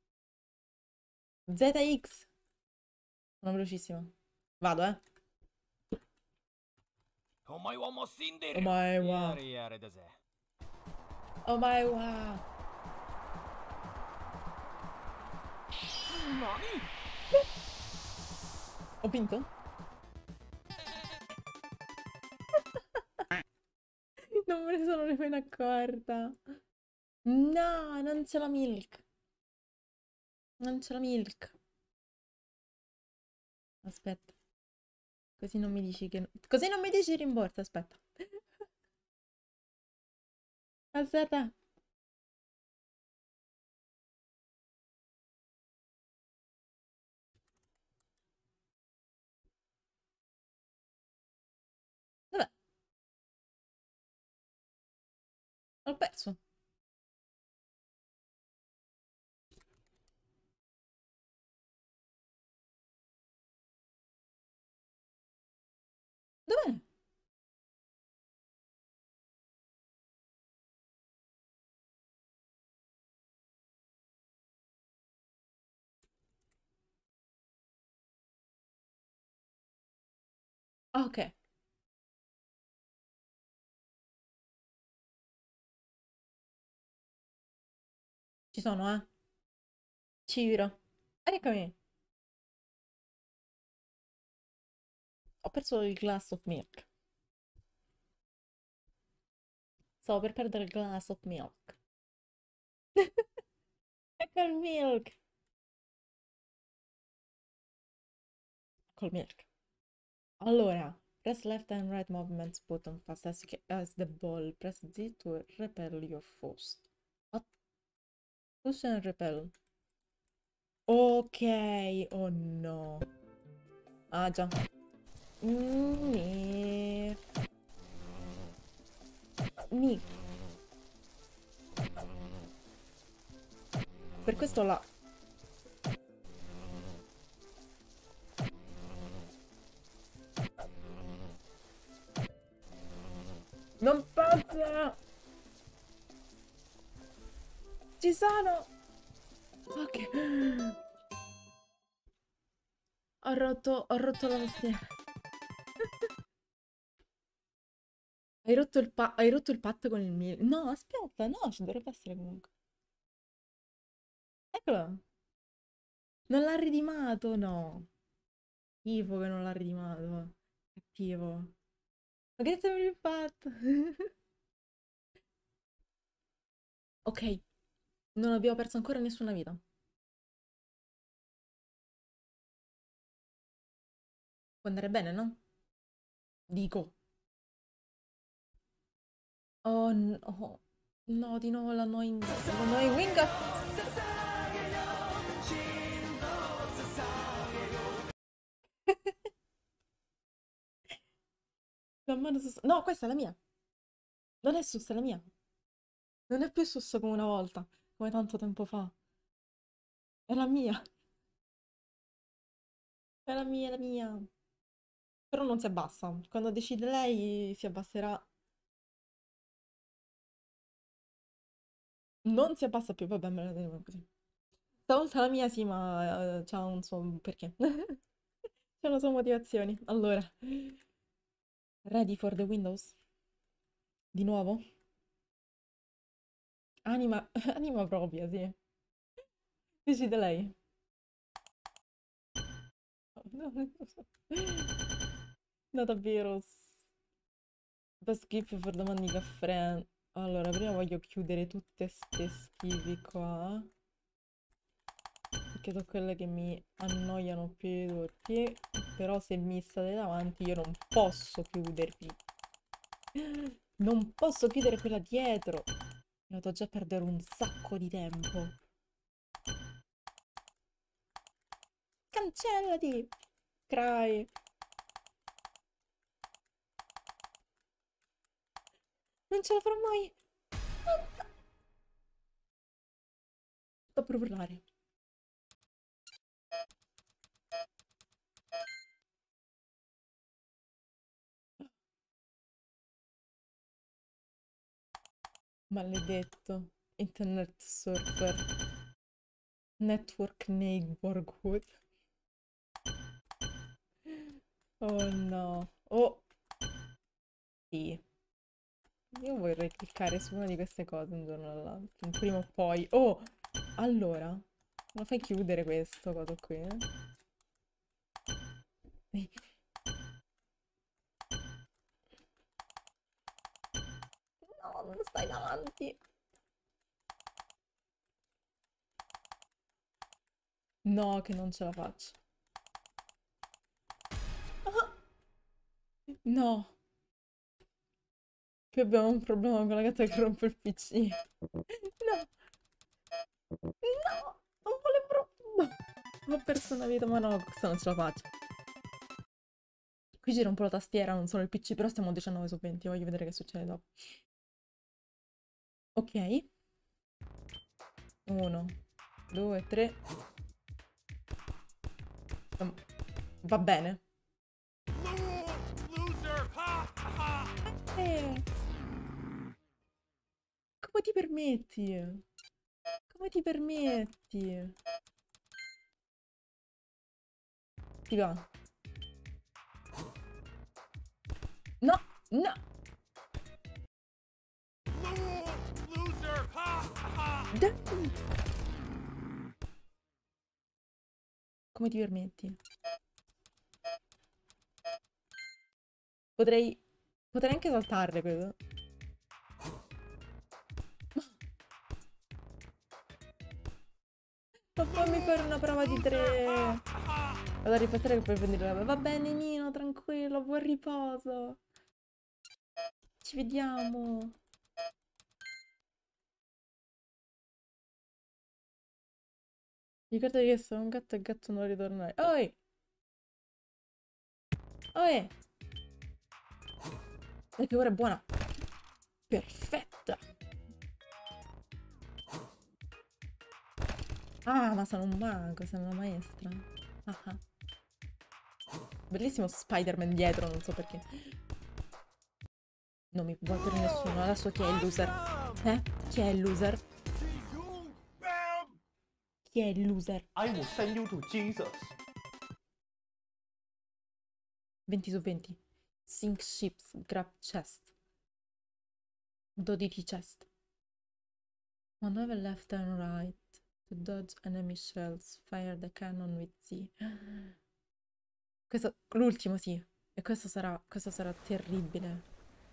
ZX. Sono velocissima. Vado, eh. お前はもう死んでおる。 前はやれやれだぜ。 お前は。 何？ Ho vinto? Non me ne sono nemmeno accorta. No, non c'è la milk. Non c'è la milk. Aspetta. Così non mi dici che... Così non mi dici il rimborso, aspetta. Aspetta. Vabbè, ho perso. Dov'è? Ah, ok. Ci sono, eh. Ciro. Eccomi. Ho perso il glass of milk. Stavo per perdere il glass of milk. Ecco il milk. Col milk. Allora, press left and right movements button fast as the ball. Press Z to repel your foes. What? Push and repel. Ok. Oh no. Ah già. Mi. Mi. Per questo là. Non passa! Ci sono! Ok. Ho rotto la tastiera. Hai rotto il patto con il mio. No, aspetta, no, ci dovrebbe essere comunque. Eccolo. Non l'ha ridimato, no. Schifo che non l'ha ridimato. Cattivo. Ma che sembra il patto? Ok, non abbiamo perso ancora nessuna vita. Può andare bene, no? Dico. Oh no. No, di nuovo la noi wing. La mano no, questa è la mia. Non è sus, è la mia. Non è più sus come una volta, come tanto tempo fa. È la mia. È la mia, è la mia. Però non si abbassa. Quando decide lei si abbasserà. Non si abbassa più, vabbè, me la teniamo così. Stavolta la mia sì, ma c'ha un suo perché. C'è una sua motivazioni. Allora, ready for the Windows? Di nuovo? Anima, anima propria, sì. Decide lei. No, no, davvero. Best gift for the money friend. Allora, prima voglio chiudere tutte ste schivi qua. Perché sono quelle che mi annoiano più di tutti. Però se mi state davanti io non posso chiudervi. Non posso chiudere quella dietro. Mi vado già a perdere un sacco di tempo. Cancellati! Cry. Non ce la farò mai. Sto per urlare. Maledetto. Internet surfer. Network neighborhood. Oh no. Oh. Sì. Io vorrei cliccare su una di queste cose un giorno o l'altro. Prima o poi. Oh! Allora. Lo fai chiudere questo coso qui? No, non stai davanti. No, che non ce la faccio. Ah! No. Qui abbiamo un problema con la gatta che rompe il PC. No. No. Non volevo. No. Ho perso una vita, ma no, questa non ce la faccio. Qui gira un po' la tastiera, non solo il PC, però stiamo a 19 su 20. Voglio vedere che succede dopo. Ok. 1, 2, 3. Va bene. Eh. Come ti permetti? Come ti permetti? Ti va? No, no. Dai. Come ti permetti? Potrei anche saltarle questo. Ma fammi fare una prova di 3. Vado a ripassare che poi prendere. Va bene, Nino, tranquillo, buon riposo. Ci vediamo. Ricordati che sono un gatto e il gatto non ritornare. Oi! Oi! La figura è buona. Perfetta. Ah, ma sono un mago, sono una maestra. Ah, ah. Bellissimo Spider-Man dietro, non so perché. Non mi vuoi per nessuno. Adesso chi è il loser? Chi è il loser? Chi è il loser? I will send you to Jesus. 20 su 20. Sink ships, grab chest. 12 chest. Maneuver left and right. To dodge enemy shells. Fire the cannon with Z. Questo, l'ultimo sì. E questo sarà terribile.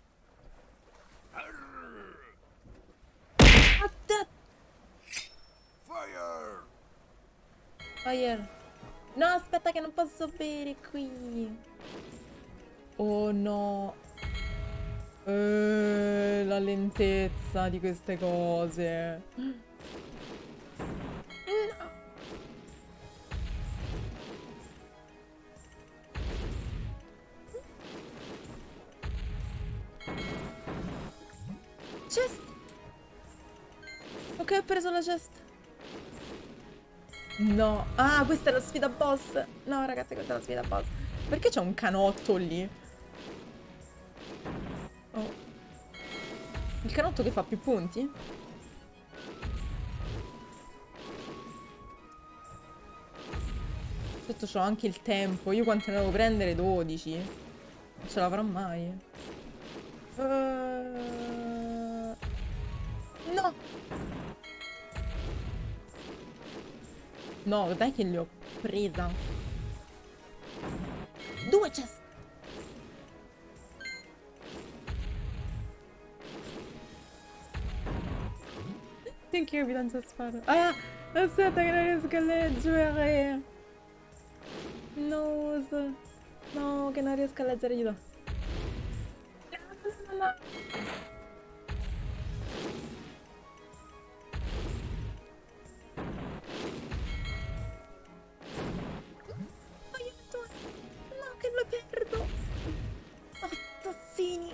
Fire! Fire. No, aspetta che non posso bere qui. Oh no. La lentezza di queste cose. No. Chest. Ok, ho preso la chest. No. Ah, questa è la sfida boss. No, ragazzi, questa è la sfida boss. Perché c'è un canotto lì? Oh. Il canotto che fa più punti? Certo, c'ho anche il tempo. Io quante ne devo prendere? 12. Non ce l'avrò mai. No! No, dai che li ho presa. 2 chest. Finché io mi lancio sparo. Ah! Aspetta che non riesco a leggere. No, no, che non riesco a leggere, aiuto. No, no, no. Aiuto. No, che lo perdo. Assassini.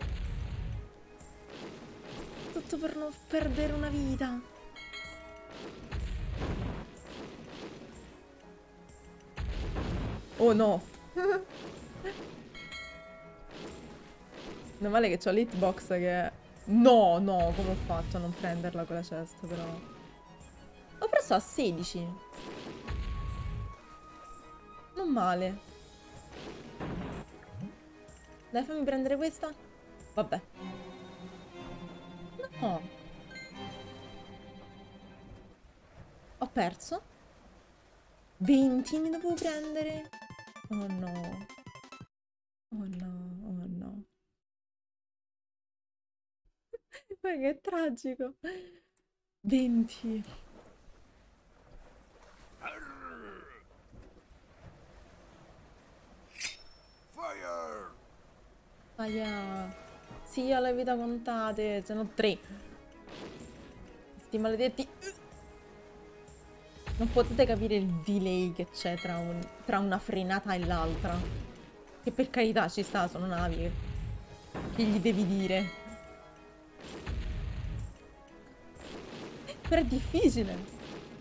Tutto per non perdere una vita. Oh no. Meno male che c'ho l'hitbox che... No, no, come ho fatto a non prenderla quella cesta, però... Ho preso a 16. Non male. Dai, fammi prendere questa. Vabbè. No. Ho perso. 20 mi dovevo prendere. Oh no. Oh no, oh no. Guarda che tragico. 20. Fire! Aia. Sì, ho le vita contate. Ce n'ho 3. Sti maledetti. Non potete capire il delay che c'è tra una frenata e l'altra. Che per carità ci sta, sono navi. Che gli devi dire? Però è difficile.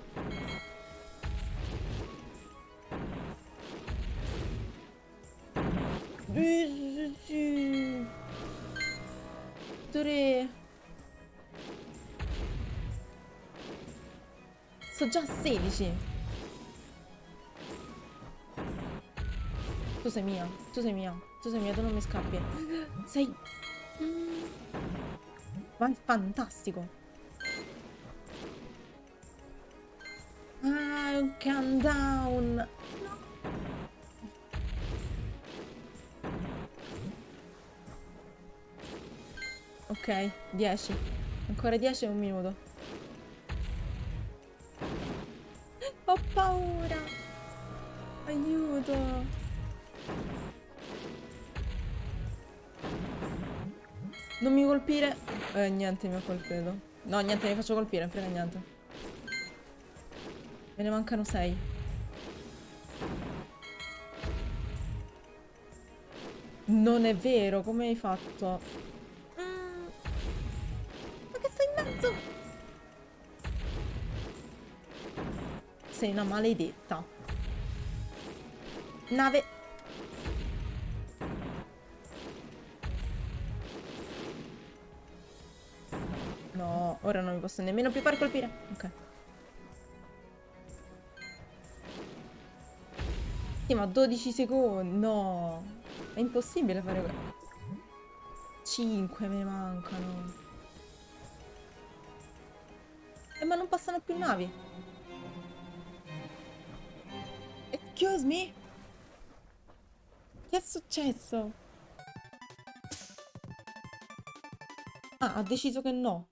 Dore. Sono già a 16. Tu sei mia, tu sei mia, tu sei mia, tu non mi scappi. Sei... Ma è fantastico. Ah, è un countdown. No. Ok, 10. Ancora 10 e un minuto. Ho paura. Aiuto. Non mi colpire. Niente, mi ha colpito. No, niente, mi faccio colpire, non frega niente. Me ne mancano 6. Non è vero, come hai fatto? Ma che stai in mezzo? Sei una maledetta. Nave. No, ora non mi posso nemmeno più far colpire. Ok. Sì, ma 12 secondi. No. È impossibile fare quello. 5 me ne mancano. Ma non passano più navi. Excuse me? Che è successo? Ah, ha deciso che no.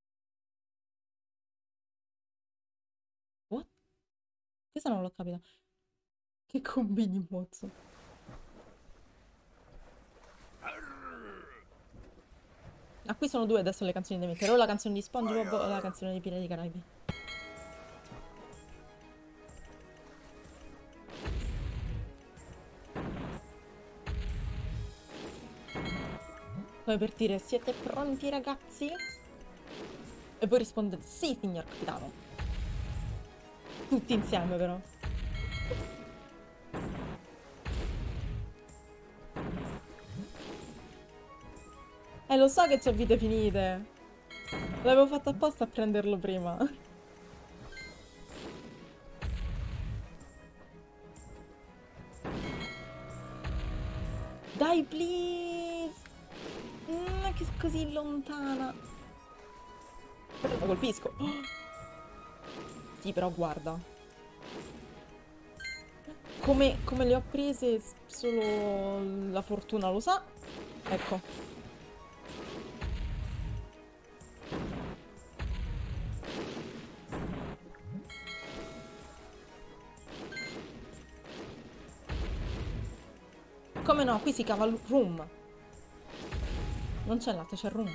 What? Questa non l'ho capita. Che combini, mozzo? Ah, qui sono due adesso le canzoni da mettere. O la canzone di SpongeBob o la canzone di Pirati dei Caraibi. Come per dire, siete pronti ragazzi? E voi rispondete, sì, signor capitano. Tutti insieme però. Lo so che c'ho vite finite. L'avevo fatto apposta a prenderlo prima. Dai, please! Che così lontana. Lo colpisco. Sì, però guarda. Come le ho prese solo la fortuna lo sa. Ecco. Come no? Qui si cava il rum. Non c'è latte, c'è il rum.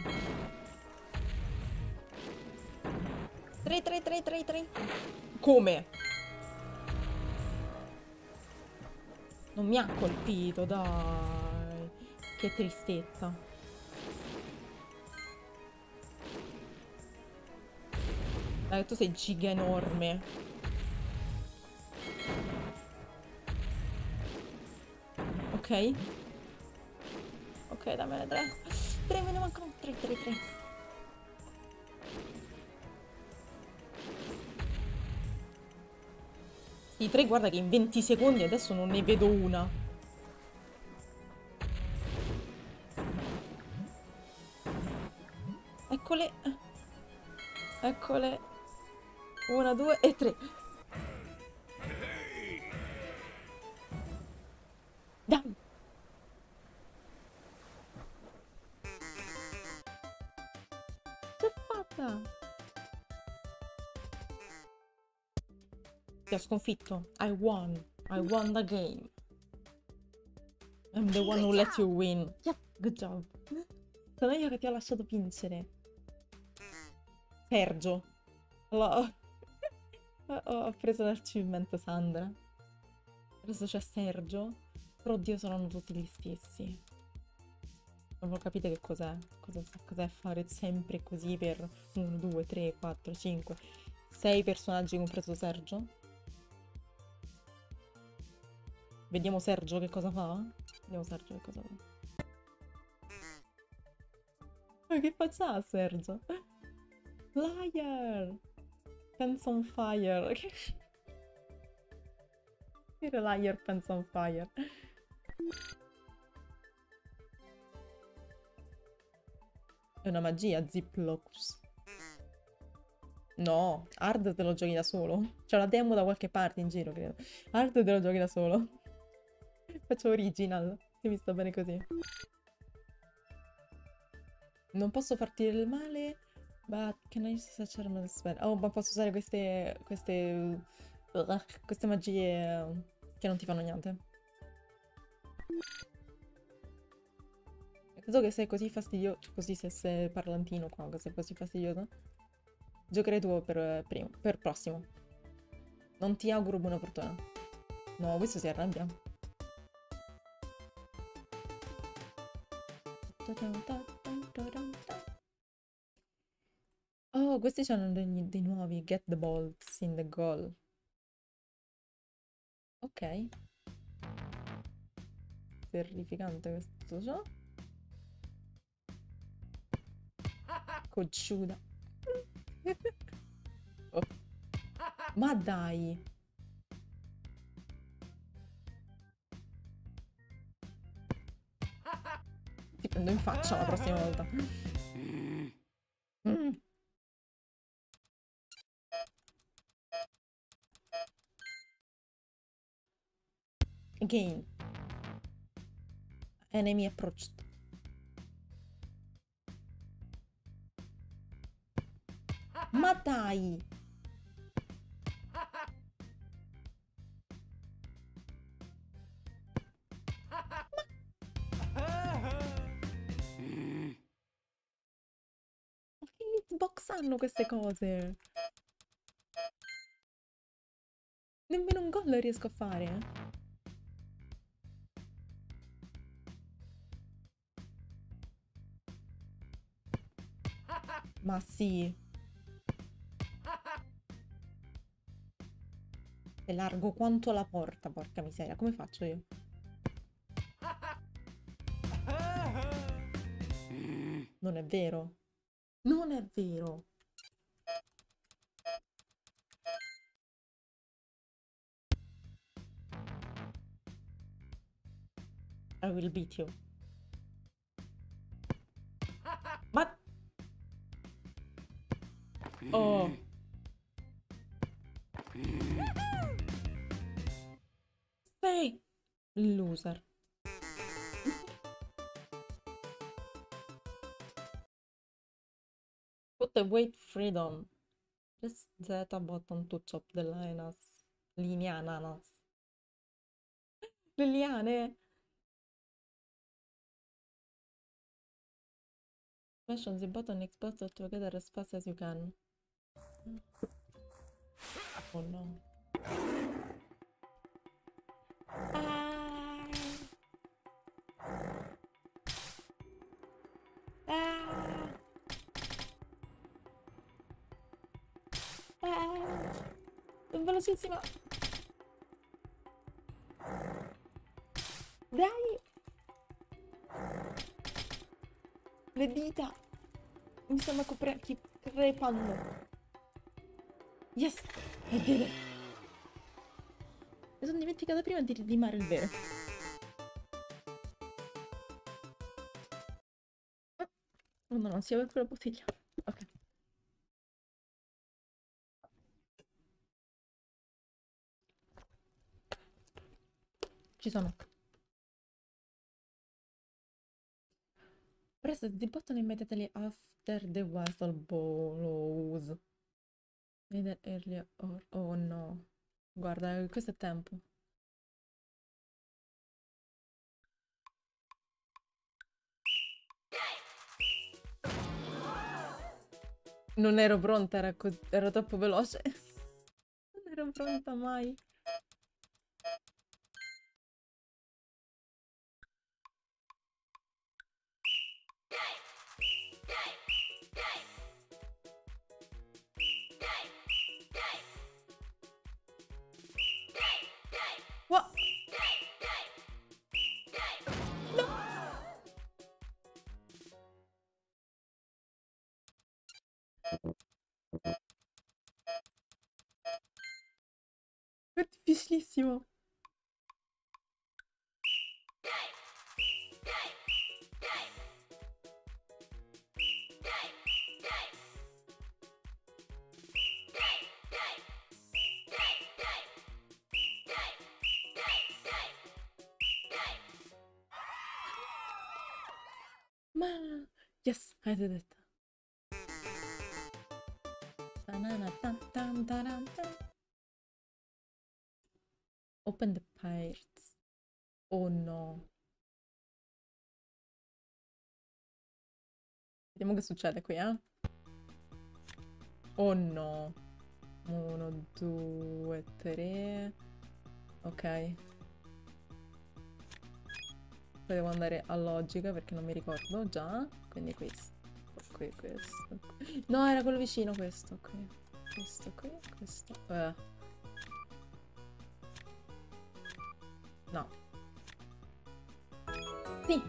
3, 3, 3, 3, 3. Come? Non mi ha colpito, dai. Che tristezza. Dai, tu sei giga enorme. Ok. Ok, dammene 3. 3, me ne mancano 3, 3, 3. Sì, 3, guarda che in 20 secondi adesso non ne vedo una. Eccole. Eccole. 1, 2 e 3. Dai. C'è fatta. Ti ho sconfitto. I won. I won the game. I'm the one who let you win. Yep, good job. Sono io che ti ho lasciato vincere. Sergio. Ho preso l'achievement Sandra. Adesso c'è Sergio. Però oddio, saranno tutti gli stessi. Non lo capite che cos'è? Cos'è fare sempre così per 1, 2, 3, 4, 5, 6 personaggi compreso Sergio? Vediamo Sergio che cosa fa? Vediamo Sergio che cosa fa. Ma che faccia ha Sergio? Liar! Pants on fire. Che liar pants on fire. È una magia, Ziplocus. No, Hard te lo giochi da solo. C'è la demo da qualche parte in giro, credo. Hard te lo giochi da solo. Faccio original, che mi sta bene così. Non posso farti del male, but can I use such a spell? Oh, ma posso usare queste magie che non ti fanno niente. Credo che sei così fastidioso, così se parlantino qua, che sei così fastidioso. Giocherei tu per prossimo. Non ti auguro buona fortuna. No, questo si arrabbia. Oh, questi sono dei nuovi. Get the bolts in the goal. Ok. Terrificante questo ciò. Cocciuda. Oh. Ma dai. Ti prendo in faccia la prossima volta. Mm. Again. Enemy approached. Ma dai! Ma che hitbox hanno queste cose? Nemmeno un gol riesco a fare. Ma sì. È largo quanto la porta, porca miseria. Come faccio io? Non è vero. Non è vero. I will beat you. Ma... Oh. Sei loser. Put the weight freedom. Press Z button to chop the lianas. Lianas. Le liane. Press on the button X button together as fast as you can. Oh no. Ah. Ah. Ah. È velocissima. Dai. Le dita mi stanno crepando. Yes, I did it. Mi sono dimenticata prima di ridimare il vero. Oh no, non si apre la bottiglia. Ok. Ci sono. Press the button immediately after the whistle blows. Neither earlier or... Oh no. Guarda, questo è tempo. Non ero pronta, era troppo veloce. Non ero pronta mai. What? No! È difficilissimo. Ma Yes, avete detto. Tanana tan tan taran tan. Open the pirates. Oh no. Vediamo che succede qui, eh. Oh no. 1, 2, 3. Ok. Poi devo andare a logica perché non mi ricordo già. Quindi questo. Qui, questo. No, era quello vicino, questo qui. Questo qui, questo. No. Sì.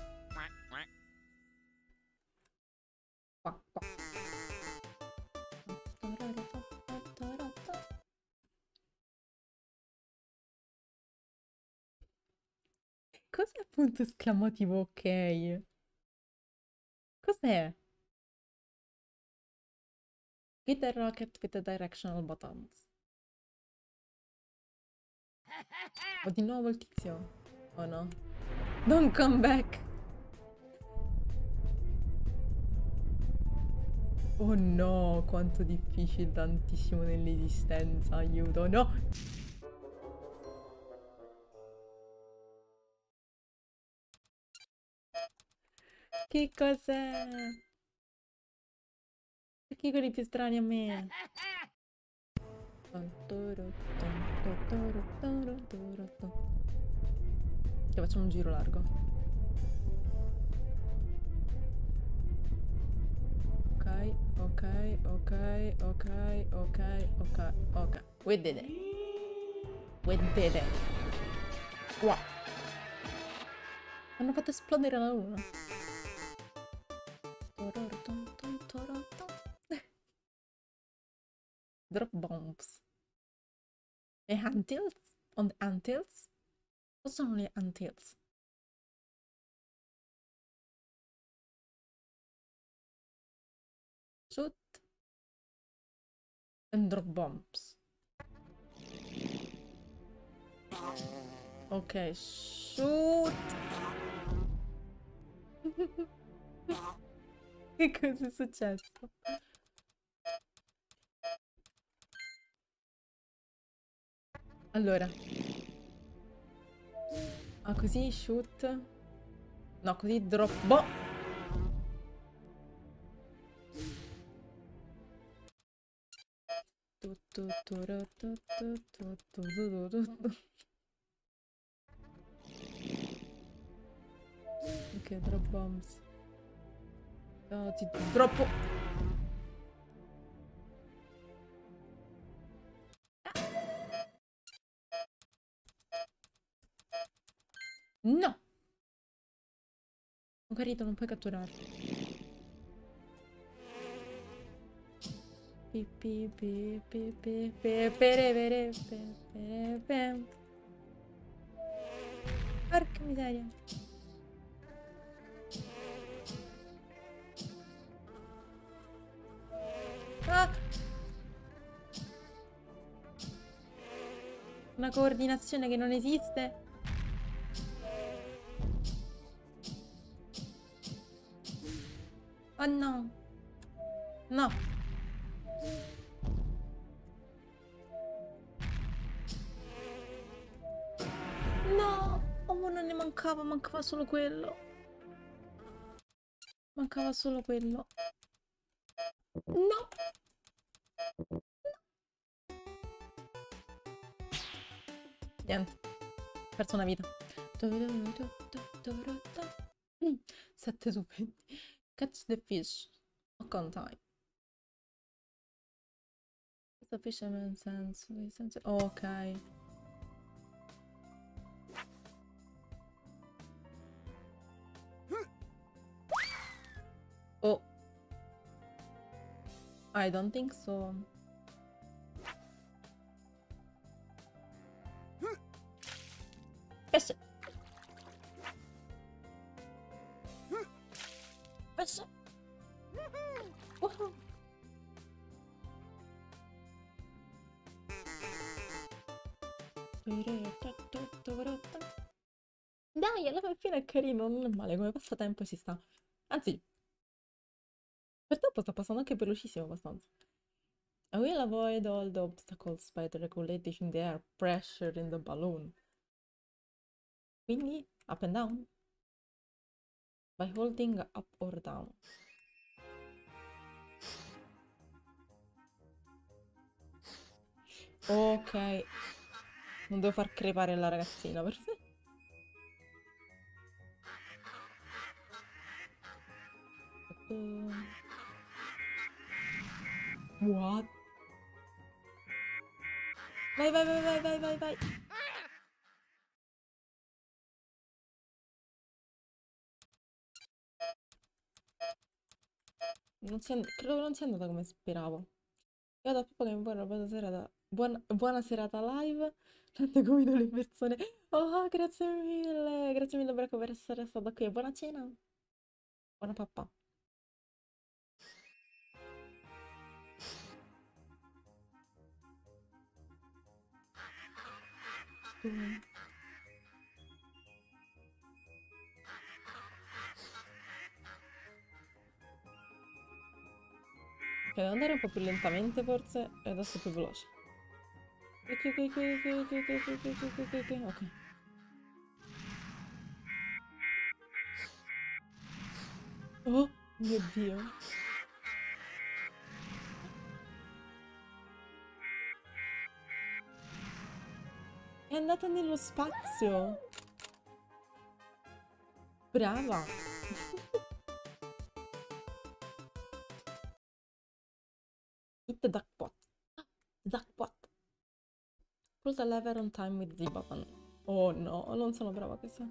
Qua, qua. Cos'è punto esclamativo ok? Cos'è? Hit the rocket with the directional buttons. Ho di nuovo il tizio. Oh no. Don't come back. Oh no, quanto difficile, tantissimo nell'esistenza. Aiuto, no. Che cos'è? Perché quelli più strani a me? Che facciamo un giro largo. Ok, ok, ok, ok, ok, ok, ok. We did it. We did it. Wow. Hanno fatto esplodere la luna. Drop bombs. E Antilles? On the Antilles? Cosa sono le Antilles? Shoot and drop bombs. Ok, shoot. Che cosa è successo? Allora. Ah, così shoot. No, così drop. Boh. Ok, drop bombs. Oh, ti troppo. No! Un carito non puoi catturarlo. Pi pi pi pi pi pe pere pere pe pere pe. Porca miseria. Ah! Una coordinazione che non esiste. Oh no. No. No. Oh, non ne mancava, mancava solo quello. Mancava solo quello. No. Niente. Ho perso una vita. 7 su 20. Catch the fish. Lock on time. The fisherman sense. Ok. Oh. I don't think so. Pesce. Pesce. Woohoo. Dai, alla fine è carino, non è male, come passatempo ci sta. Anzi, Per tempo sta passando anche velocissimo abbastanza. I will avoid all the obstacles by regulating the air pressure in the balloon. Quindi, up and down. By holding up or down. Ok. Non devo far crepare la ragazzina, perfetto. What? Vai, vai, vai, vai, vai, vai, vai. Credo che non sia andata come speravo. Io da Pippo che mi vuole buona serata. Buona serata live. Tante come le persone. Oh, grazie mille. Grazie mille Braco per essere stata qui. Buona cena. Buona papà. Ok, devo andare un po' più lentamente forse e adesso più veloce. Ok. Oh mio Dio. È andata nello spazio. Brava. Hit the duckpot. Duckpot. Pull the lever on time with the button. Oh no, non sono brava a questa.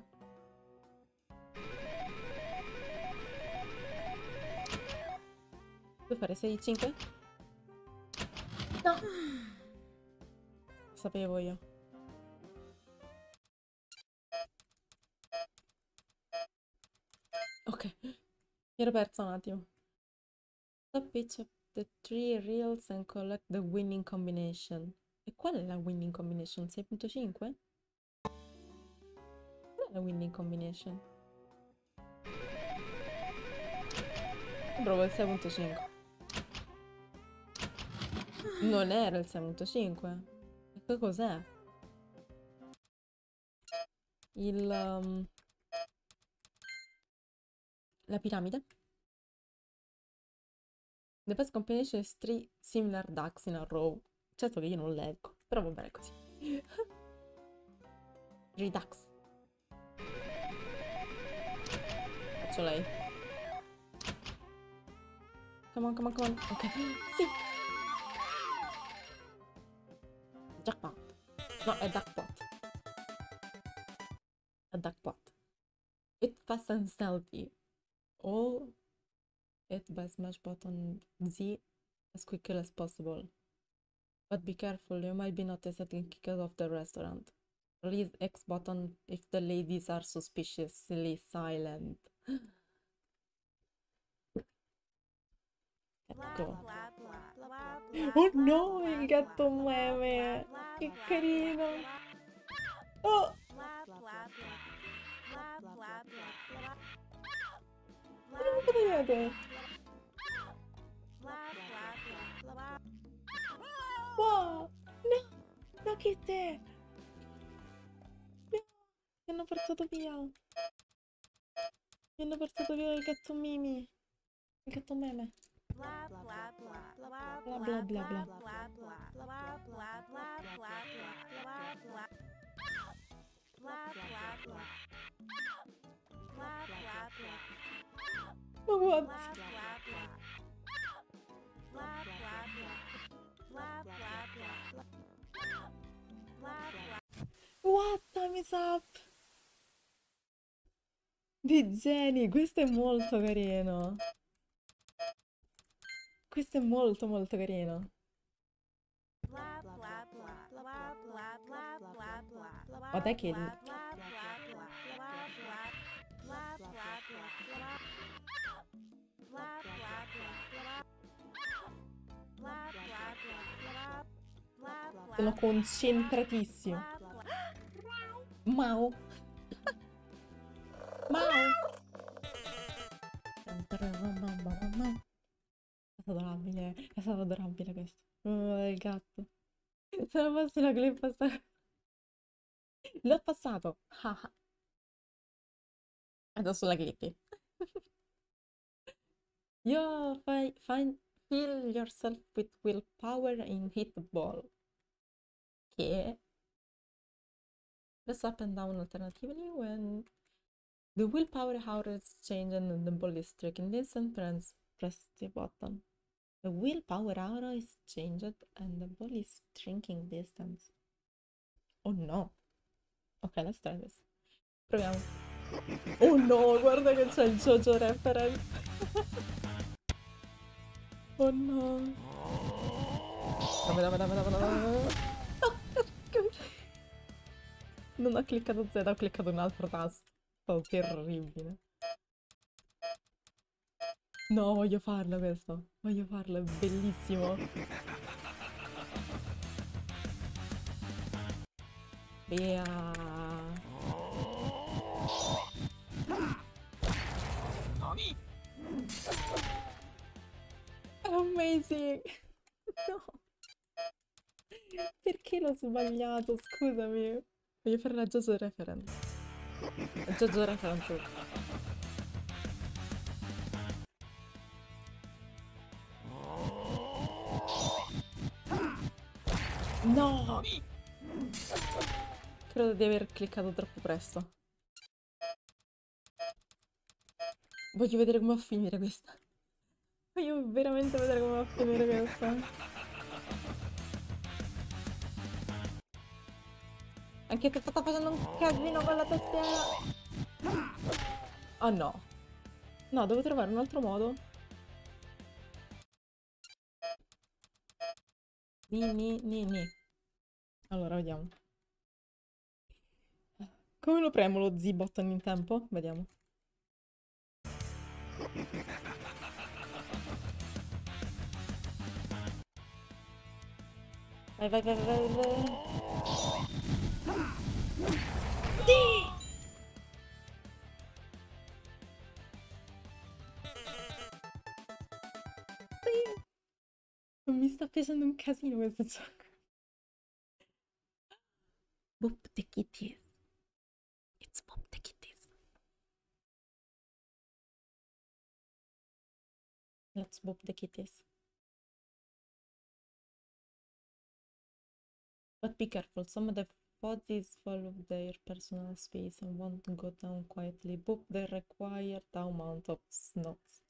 Devo fare 6, 5? No! Sapevo io. Ok, mi ero persa un attimo. Stop each of the 3 reels and collect the winning combination. E qual è la winning combination? 6.5? Qual è la winning combination? Provo il 6.5. Non era il 6.5. E che cos'è? La piramide? The best combination is 3 similar ducks in a row. Certo che io non leggo, però va bene così. 3 ducks. Faccio lei. Come on, come on, come on. Ok. Sì. Jackpot. No, è duckpot. È duckpot. It's fast and stealthy. All it by smash button Z as quickly as possible. But be careful, you might be noticed and kicked off the restaurant. Release X button if the ladies are suspiciously silent. Gatto. Oh no, il gatto meme! Che carino! Oh! Non vedete? Wow! No! No, che te! No! Mi hanno portato via! Mi hanno portato via il gatto Mimi! Il gatto meme! Bla bla bla ma what? What? Time is up! Di Jenny, questo è molto carino. Questo è molto molto carino. Guarda che sono concentratissimo. Mau. Mau. È stato adorabile questo. Il gatto. Se non fosse la clip l'ho passato. Ah, ah. Adesso la clippi. Fill yourself with willpower and hit the ball. Che press up and down alternatively when the willpower hour is changed and the ball is struck in distance, press the button. The willpower aura is changed and the ball is shrinking distance. Oh no. Ok, let's try this. Proviamo. Oh no, guarda che c'è il JoJo reference. Oh no. Dammi. Non ho cliccato Z, ho cliccato un altro tasto. Oh, terribile. No, voglio farlo questo. Voglio farlo, è bellissimo. Via. Amazing. No. Perché l'ho sbagliato? Scusami. Voglio fare la JoJo reference. La JoJo reference. No! Credo di aver cliccato troppo presto. Voglio vedere come va a finire questa. Voglio veramente vedere come va a finire questa. Anche se sto facendo un casino con la tastiera. Oh no. No, devo trovare un altro modo. Ni. Allora, vediamo. Come lo premo lo Z-button in tempo? Vediamo. Vai. Sì! Sì! Mi sta piacendo un casino questo gioco. Boop the kitties. It's Boop the kitties. Let's boop the kitties. But be careful, some of the fuzzies full of their personal space and want to go down quietly. Boop the required amount of snots.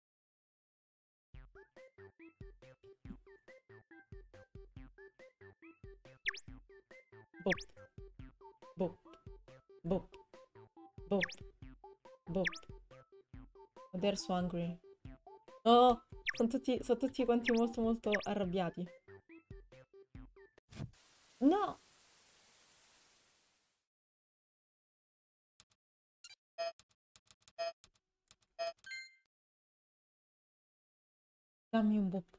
Boop. They're so angry. Oh, sono tutti quanti molto arrabbiati. No! Dammi un boop.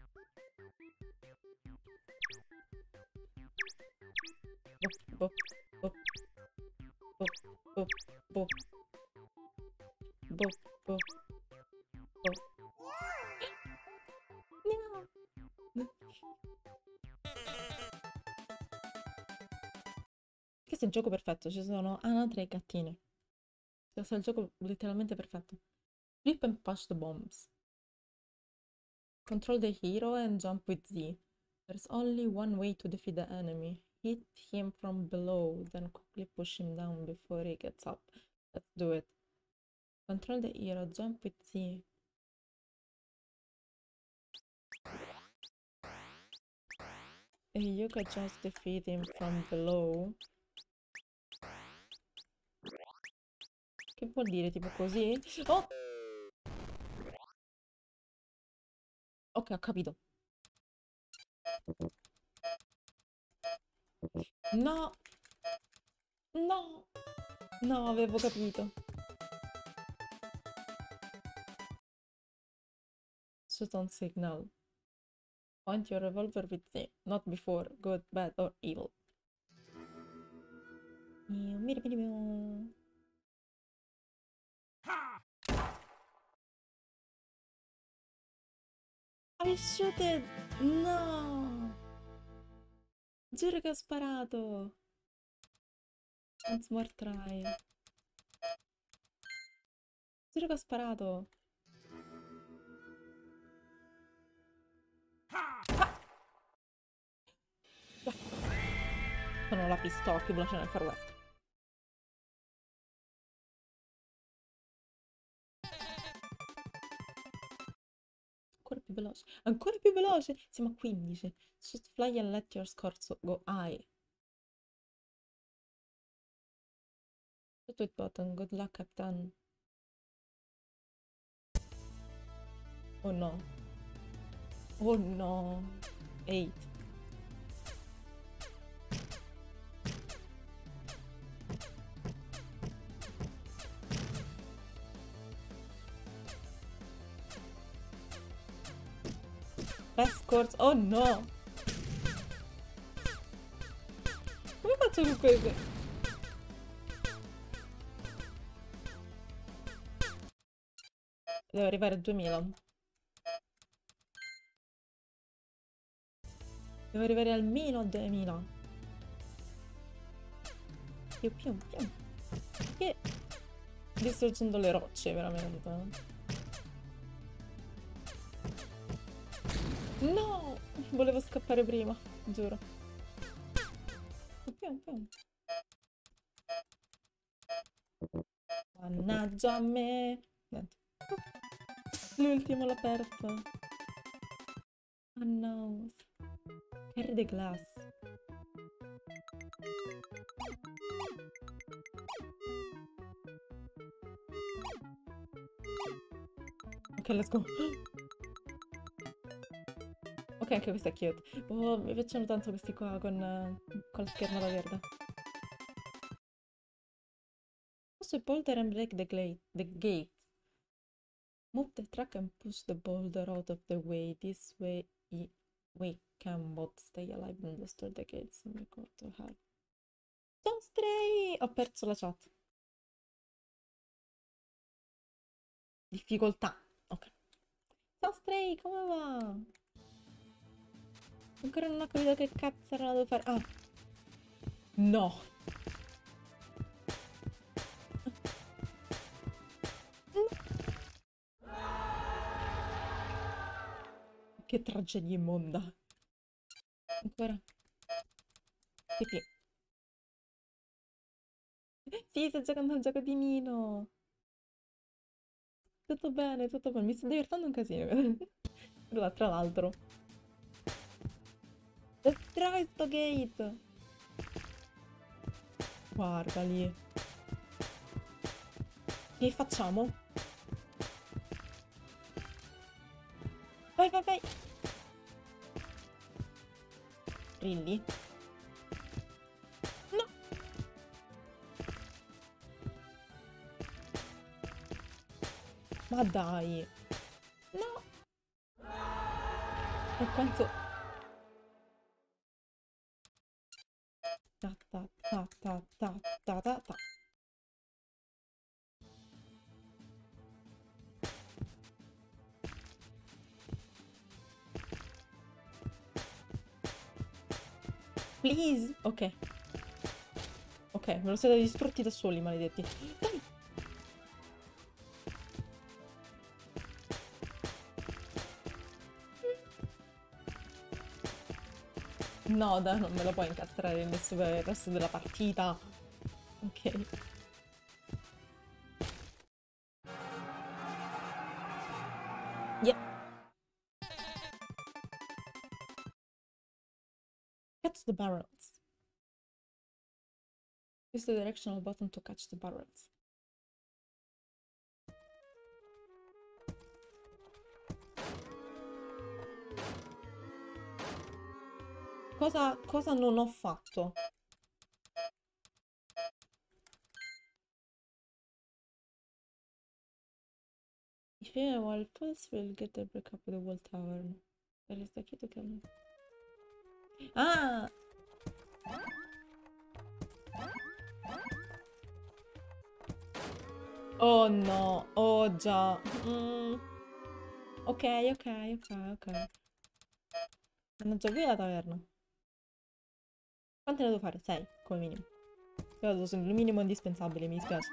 Boop. No! Questo è il gioco perfetto, ci sono anatre e gattine. Questo è il gioco letteralmente perfetto. Flip and push the bombs. Control the hero and jump with Z. There's only one way to defeat the enemy. Hit him from below, then quickly push him down before he gets up. Let's do it. Control the hero, jump with Z. If you could just defeat him from below. Che vuol dire? Tipo così? Oh! Ok, ho capito. No! No! No, avevo capito. Shoot on signal. Point your revolver with Z, not before, good, bad, or evil. I shot it! No! Giuro che ho sparato! Once more try. Giuro che ho sparato! Sono la pistola più veloce nel Far West. Ancora più veloce. Ancora più veloce! Siamo a 15. Just fly and let your scores go high. Tutto il button. Good luck, Captain. Oh no. Oh no. 8. Best scores. Oh no. Come faccio con queste? Devo arrivare a 2000. Devo arrivare almeno a 2000. Più più più. Che distruggendo le rocce, veramente. No! Volevo scappare prima, giuro. Più più. Mannaggia a me. Niente. L'ultimo l'ho perso. Oh no. Carry the glass. Ok, let's go. Ok, anche questa è cute. Oh, mi piacciono tanto questi qua con la schermata verde. Push the boulder and break the gate. Move the truck and push the boulder out of the way. This way we can both stay alive and destroy the gates and record to help. Don't stray! Ho perso la chat. Difficoltà. Ok. Don't stray, come va? Ancora non ho capito che cazzo era devo fare. Ah. No. Che tragedia immonda. Ancora. Pipì. Sì, sto giocando a un gioco di Nino. Tutto bene, tutto bene. Mi sto divertendo un casino. Tra l'altro. Destroy sto gate. Guarda lì. Che facciamo? Vai, vai, vai. Really? No. Ma dai. No. E quanto... Ta ta ta ta ta ta ta ta. Please. Ok. Ok, me lo siete distrutti da soli, maledetti. Dai. No, dai, non me lo puoi incastrare il resto della partita. Ok. Yeah. Catch the barrels. Use the directional button to catch the barrels. Cosa non ho fatto? If you wall falls, we'll get the break up with the wall tower. Where is the key to kill? Ah! Oh no, oh già. Ok, ok, ok, ok. Mannaggia, qui è la taverna. Quante ne devo fare? 6, come minimo. Io sono il minimo indispensabile, mi dispiace.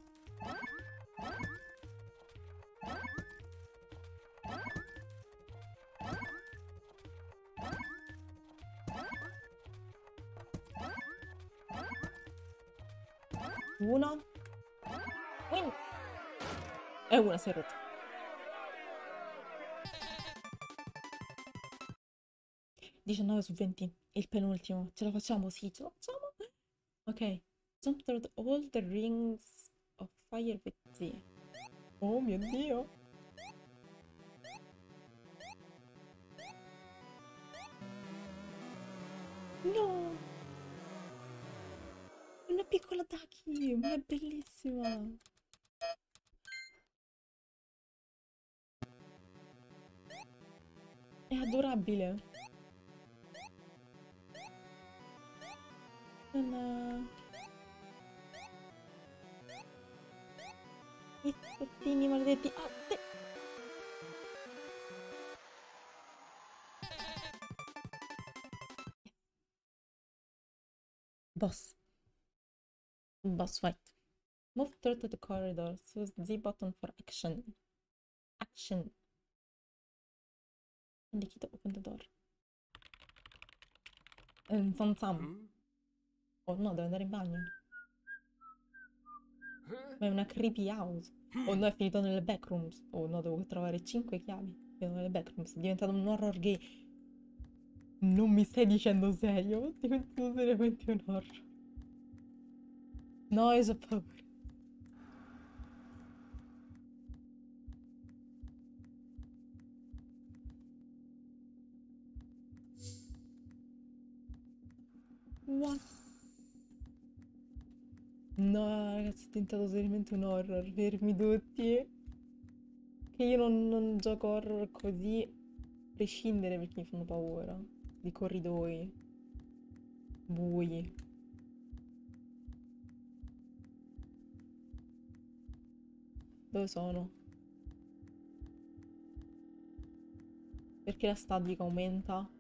Uno. Win. E una si è rotta. (19 su 20). Il penultimo. Ce la facciamo? Sì, ce la facciamo. Ok. Jump through all the rings of fire with Z. Oh mio Dio. No! Una piccola Ducky, ma è bellissima. È adorabile. Non... I tottini maledetti. Ah, boss. Boss fight. Move through the corridors. Use Z button for action. Action. Indicate open the door. Son Sam. Oh no, devo andare in bagno. Ma è una creepy house. Oh no, è finito nelle backrooms. Oh no, devo trovare 5 chiavi. Sono nelle backrooms. È diventato un horror game. Non mi stai dicendo serio? È diventato seriamente un horror. No, ho paura. What? No, ragazzi, è diventato seriamente un horror. Fermi tutti. Che io non gioco horror così, a prescindere perché mi fanno paura. Di corridoi. Bui. Dove sono? Perché la statica aumenta?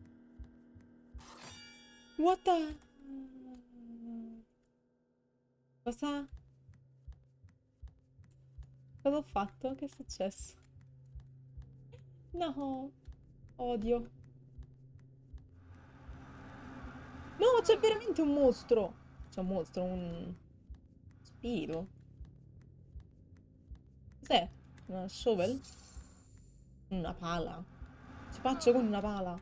What the... Cosa? Cosa ho fatto? Che è successo? No! Odio. No, c'è veramente un mostro! C'è un mostro, un... spirito. Cos'è? Una shovel? Una pala. Ci faccio con una pala.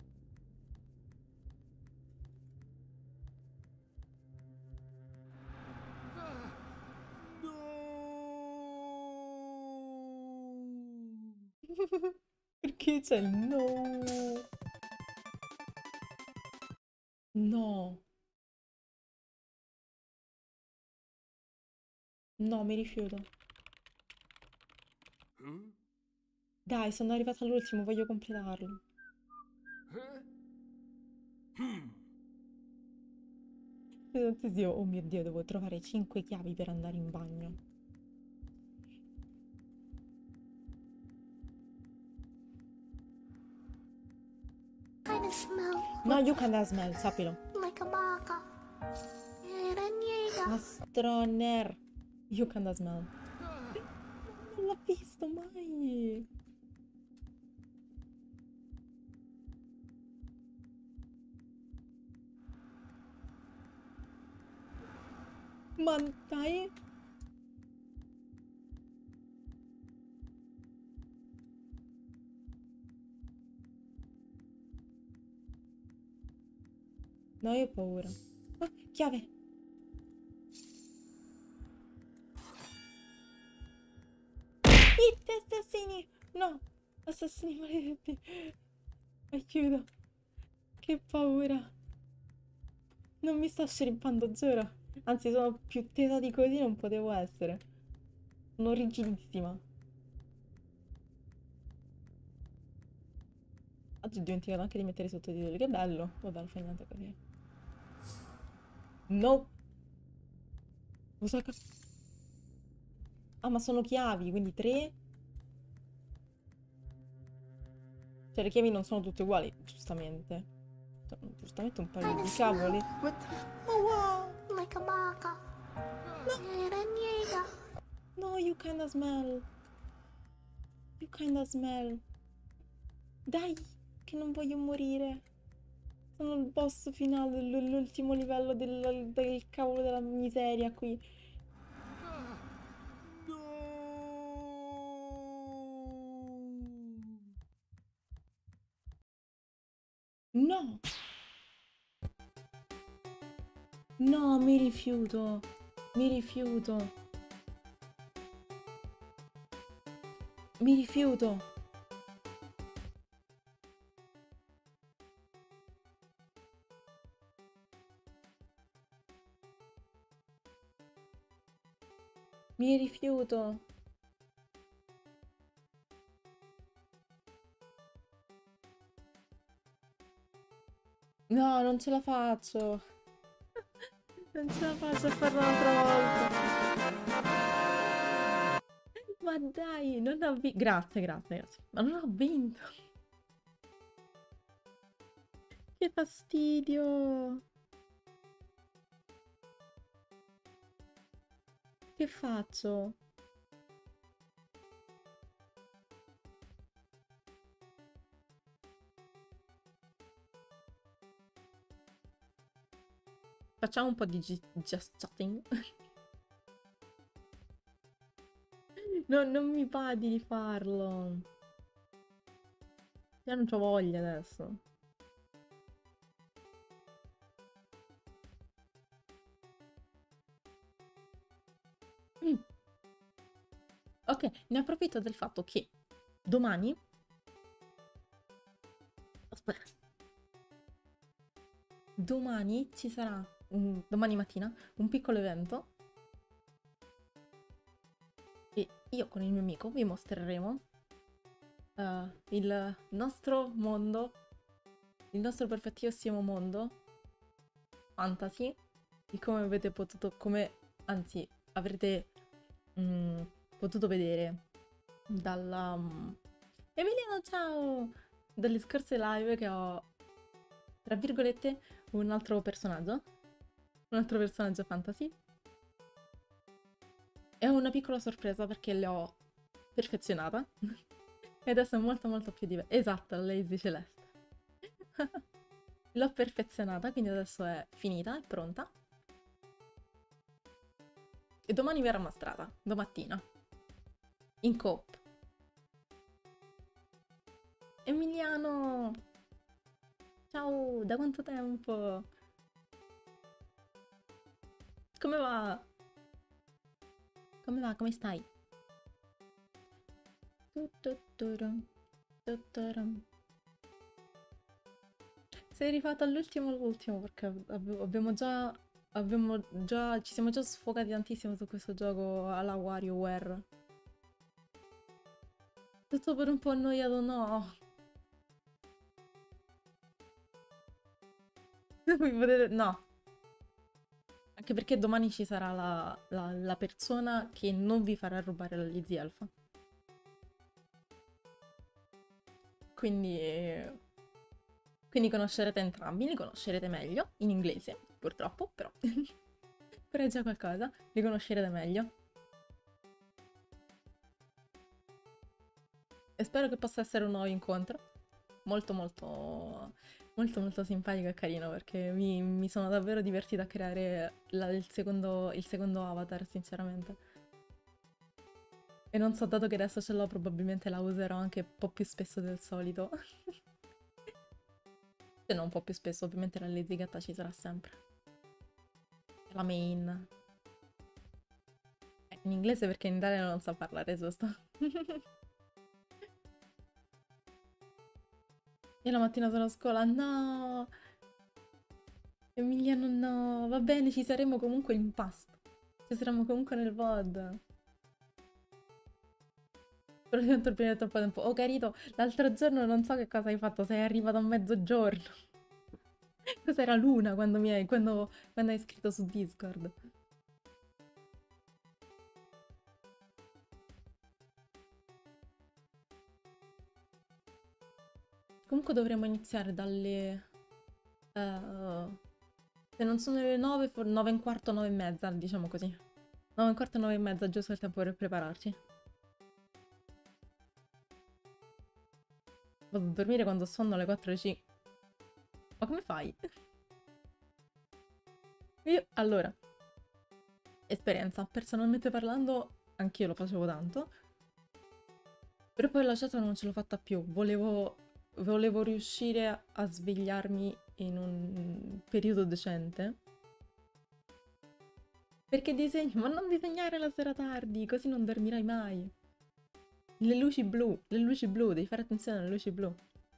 Perché c'è il no? No. No, mi rifiuto. Dai, sono arrivata all'ultimo, voglio completarlo. Zio, oh mio Dio, devo trovare 5 chiavi per andare in bagno. Kind of smell No, you can't smell, sappilo. like a baka. Raniera. Astroner. You can't smell. Non l'ho visto mai. Ma dai. No, io ho paura. Ah, chiave. Hit, assassini. No, assassini maledetti. Aiuto. Che paura. Non mi sto scerimpando, giuro. Anzi, sono più tesa di così, non potevo essere. Sono rigidissima. Oggi ho dimenticato anche di mettere i sottotitoli. Che bello. Vabbè, non fa niente così. No. Cosa? Ah, ma sono chiavi, quindi 3. Cioè, le chiavi non sono tutte uguali, giustamente. Giustamente un paio di cavoli. Ma wow! Like a baka. Raniera. No, you kinda smell. You kinda smell. Dai, che non voglio morire. Sono il boss finale, l'ultimo livello del cavolo della miseria qui. No! No, mi rifiuto. Mi rifiuto. Mi rifiuto. Mi rifiuto. No, non ce la faccio. Non ce la faccio a farlo un'altra volta. Ma dai, non ho vinto. Grazie, grazie, grazie. Ma non ho vinto. Che fastidio. Che faccio? Facciamo un po' di just chatting. No, non mi va di farlo. Io non c'ho voglia adesso. Mm. Ok, ne approfitto del fatto che domani... Aspetta. Domani ci sarà, domani mattina, un piccolo evento. E io con il mio amico vi mostreremo il nostro mondo, il nostro perfettissimo mondo fantasy, di come avete potuto, anzi, avrete potuto vedere dalla... Emiliano, ciao! Dalle scorse live che ho, tra virgolette, un altro personaggio fantasy. È una piccola sorpresa perché l'ho perfezionata e adesso è molto molto più diversa. Esatto, la Lazy Celeste. L'ho perfezionata, quindi adesso è finita, è pronta. E domani verrà mostrata, domattina, in coop. Emiliano! Ciao, da quanto tempo? Come va? Come va? Come stai? Sei arrivato all'ultimo perché ci siamo già sfogati tantissimo su questo gioco alla WarioWare. Tutto per un po' annoiato, no? No. Anche perché domani ci sarà la persona che non vi farà rubare la Lizzie Alpha. Quindi conoscerete entrambi, li conoscerete meglio, in inglese, purtroppo, però. Però è già qualcosa, li conoscerete meglio. E spero che possa essere un nuovo incontro. Molto molto molto molto simpatico e carino perché mi sono davvero divertita a creare il secondo avatar, sinceramente. E non so, dato che adesso ce l'ho, probabilmente la userò anche un po' più spesso del solito. Se no un po' più spesso, ovviamente la Lazy Gatta ci sarà sempre. La main. In inglese perché in Italia non so parlare, giusto? Io la mattina sono a scuola, no! Emiliano, no! Va bene, ci saremo comunque in pasto. Ci saremo comunque nel VOD. Però diventa il primo troppo tempo. Oh, carito, l'altro giorno non so che cosa hai fatto, sei arrivato a mezzogiorno. Cos'era l'una quando hai scritto su Discord? Comunque dovremmo iniziare dalle... se non sono le 9, 9 e un quarto, 9 e mezza, diciamo così. 9 e un quarto, 9 e mezza, giusto il tempo per prepararci. Vado a dormire quando sono alle 4 e 5. Ma come fai? Io, allora, esperienza. Personalmente parlando, anch'io lo facevo tanto. Però poi la chat non ce l'ho fatta più. Volevo riuscire a svegliarmi in un periodo decente. Perché disegno? Ma non disegnare la sera tardi, così non dormirai mai. Le luci blu, devi fare attenzione alle luci blu.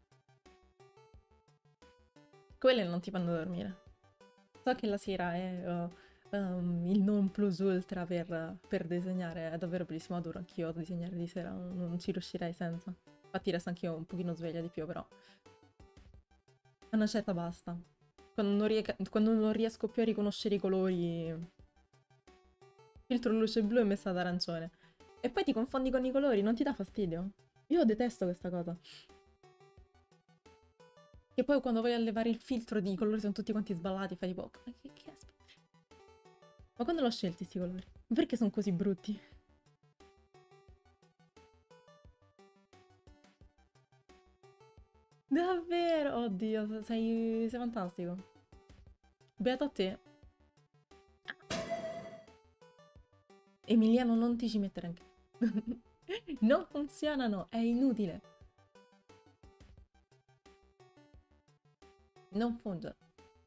Quelle non ti fanno dormire. So che la sera è il non plus ultra per disegnare, è davvero bellissimo, adoro anch'io disegnare di sera, non ci riuscirei senza. Infatti resto anch'io un pochino sveglia di più, però a una certa basta. Quando non riesco più a riconoscere i colori, filtro luce blu e messa ad arancione. E poi ti confondi con i colori, non ti dà fastidio? Io detesto questa cosa. Che poi quando vai a levare il filtro i colori sono tutti quanti sballati, fai tipo, ma che aspetta? Ma quando l'ho scelti sti colori? Perché sono così brutti? Davvero? Oddio, sei fantastico. Beato a te. Emiliano, non ti ci mettere anche. Non funzionano, è inutile. Non funziona.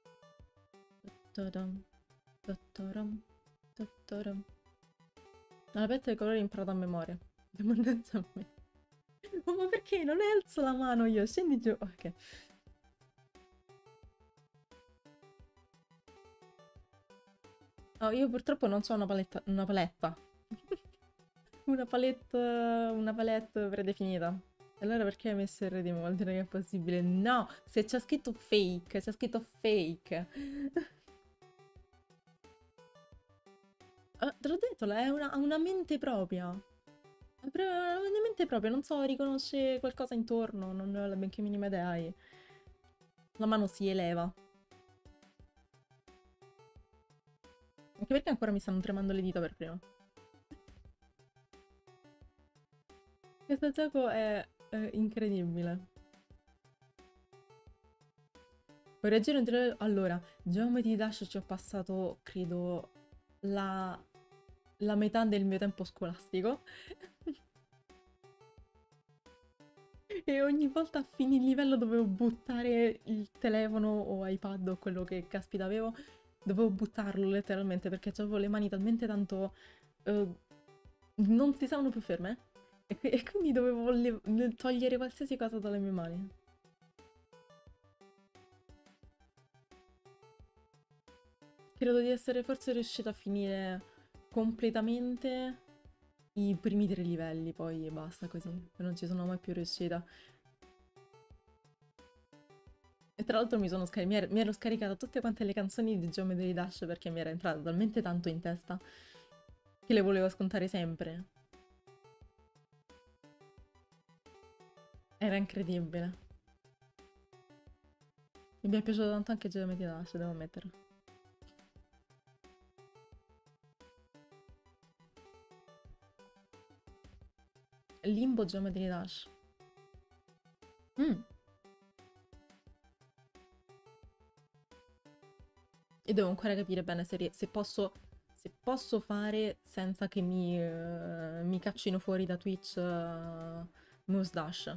La palette dei colori imparata a memoria. Mannaggia a me. Ma perché? Non alzo la mano io, scendi giù. Ok. Oh, io purtroppo non so una paletta. Una paletta. Una palette predefinita. Allora perché hai messo il reading? Vuol dire che è possibile? No! Se c'è scritto fake, c'è scritto fake. Te l'ho detto, ha una mente propria. Ha una mente propria, non so, riconosce qualcosa intorno, non ho la benché minima idea. La mano si eleva. Anche perché ancora mi stanno tremando le dita per prima. Questo gioco è incredibile. Puoi reagire un... Allora, Geometry Dash ci ho passato, credo, la metà del mio tempo scolastico. E ogni volta a fine livello dovevo buttare il telefono o iPad o quello che caspita avevo. Dovevo buttarlo letteralmente perché avevo le mani talmente tanto... non si stavano più ferme. E quindi dovevo togliere qualsiasi cosa dalle mie mani. Credo di essere forse riuscita a finire completamente i primi 3 livelli, poi basta così. Non ci sono mai più riuscita. E tra l'altro mi ero scaricata tutte quante le canzoni di Geometry Dash perché mi era entrata talmente tanto in testa che le volevo ascoltare sempre. Era incredibile. Mi è piaciuto tanto anche Geometry Dash, devo ammetterlo. Limbo Geometry Dash. E devo ancora capire bene se posso fare senza che mi caccino fuori da Twitch Moose Dash.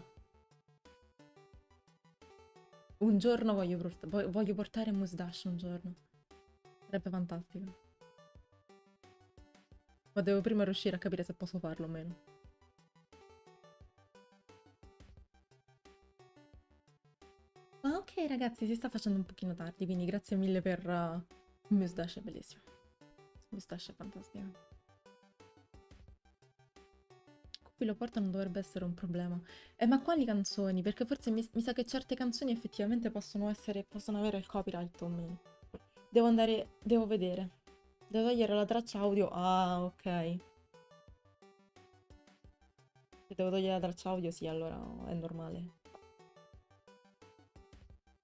Un giorno voglio portare Moose Dash un giorno. Sarebbe fantastico. Ma devo prima riuscire a capire se posso farlo o meno. Ma ok ragazzi, si sta facendo un pochino tardi, quindi grazie mille per... Moose Dash è bellissimo. Moose Dash è fantastico. Qui lo porta non dovrebbe essere un problema. Ma quali canzoni? Perché forse mi sa che certe canzoni effettivamente possono avere il copyright o meno. Devo vedere. Devo togliere la traccia audio. Ah, ok. Se devo togliere la traccia audio, sì, allora è normale.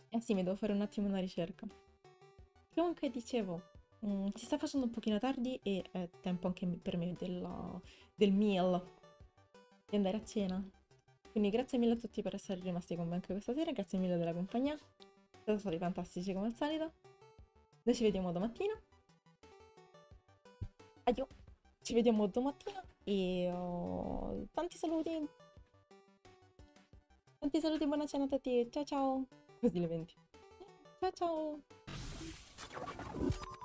Eh sì, mi devo fare un attimo una ricerca. Comunque dicevo, si sta facendo un pochino tardi e è tempo anche per me del meal, di andare a cena. Quindi grazie mille a tutti per essere rimasti con me anche questa sera, grazie mille della compagnia. Siete stati fantastici come al solito. Noi ci vediamo domattina. Addio. Ci vediamo domattina e tanti saluti. Tanti saluti, buona cena a tutti. Ciao ciao. Così le 20. Ciao ciao.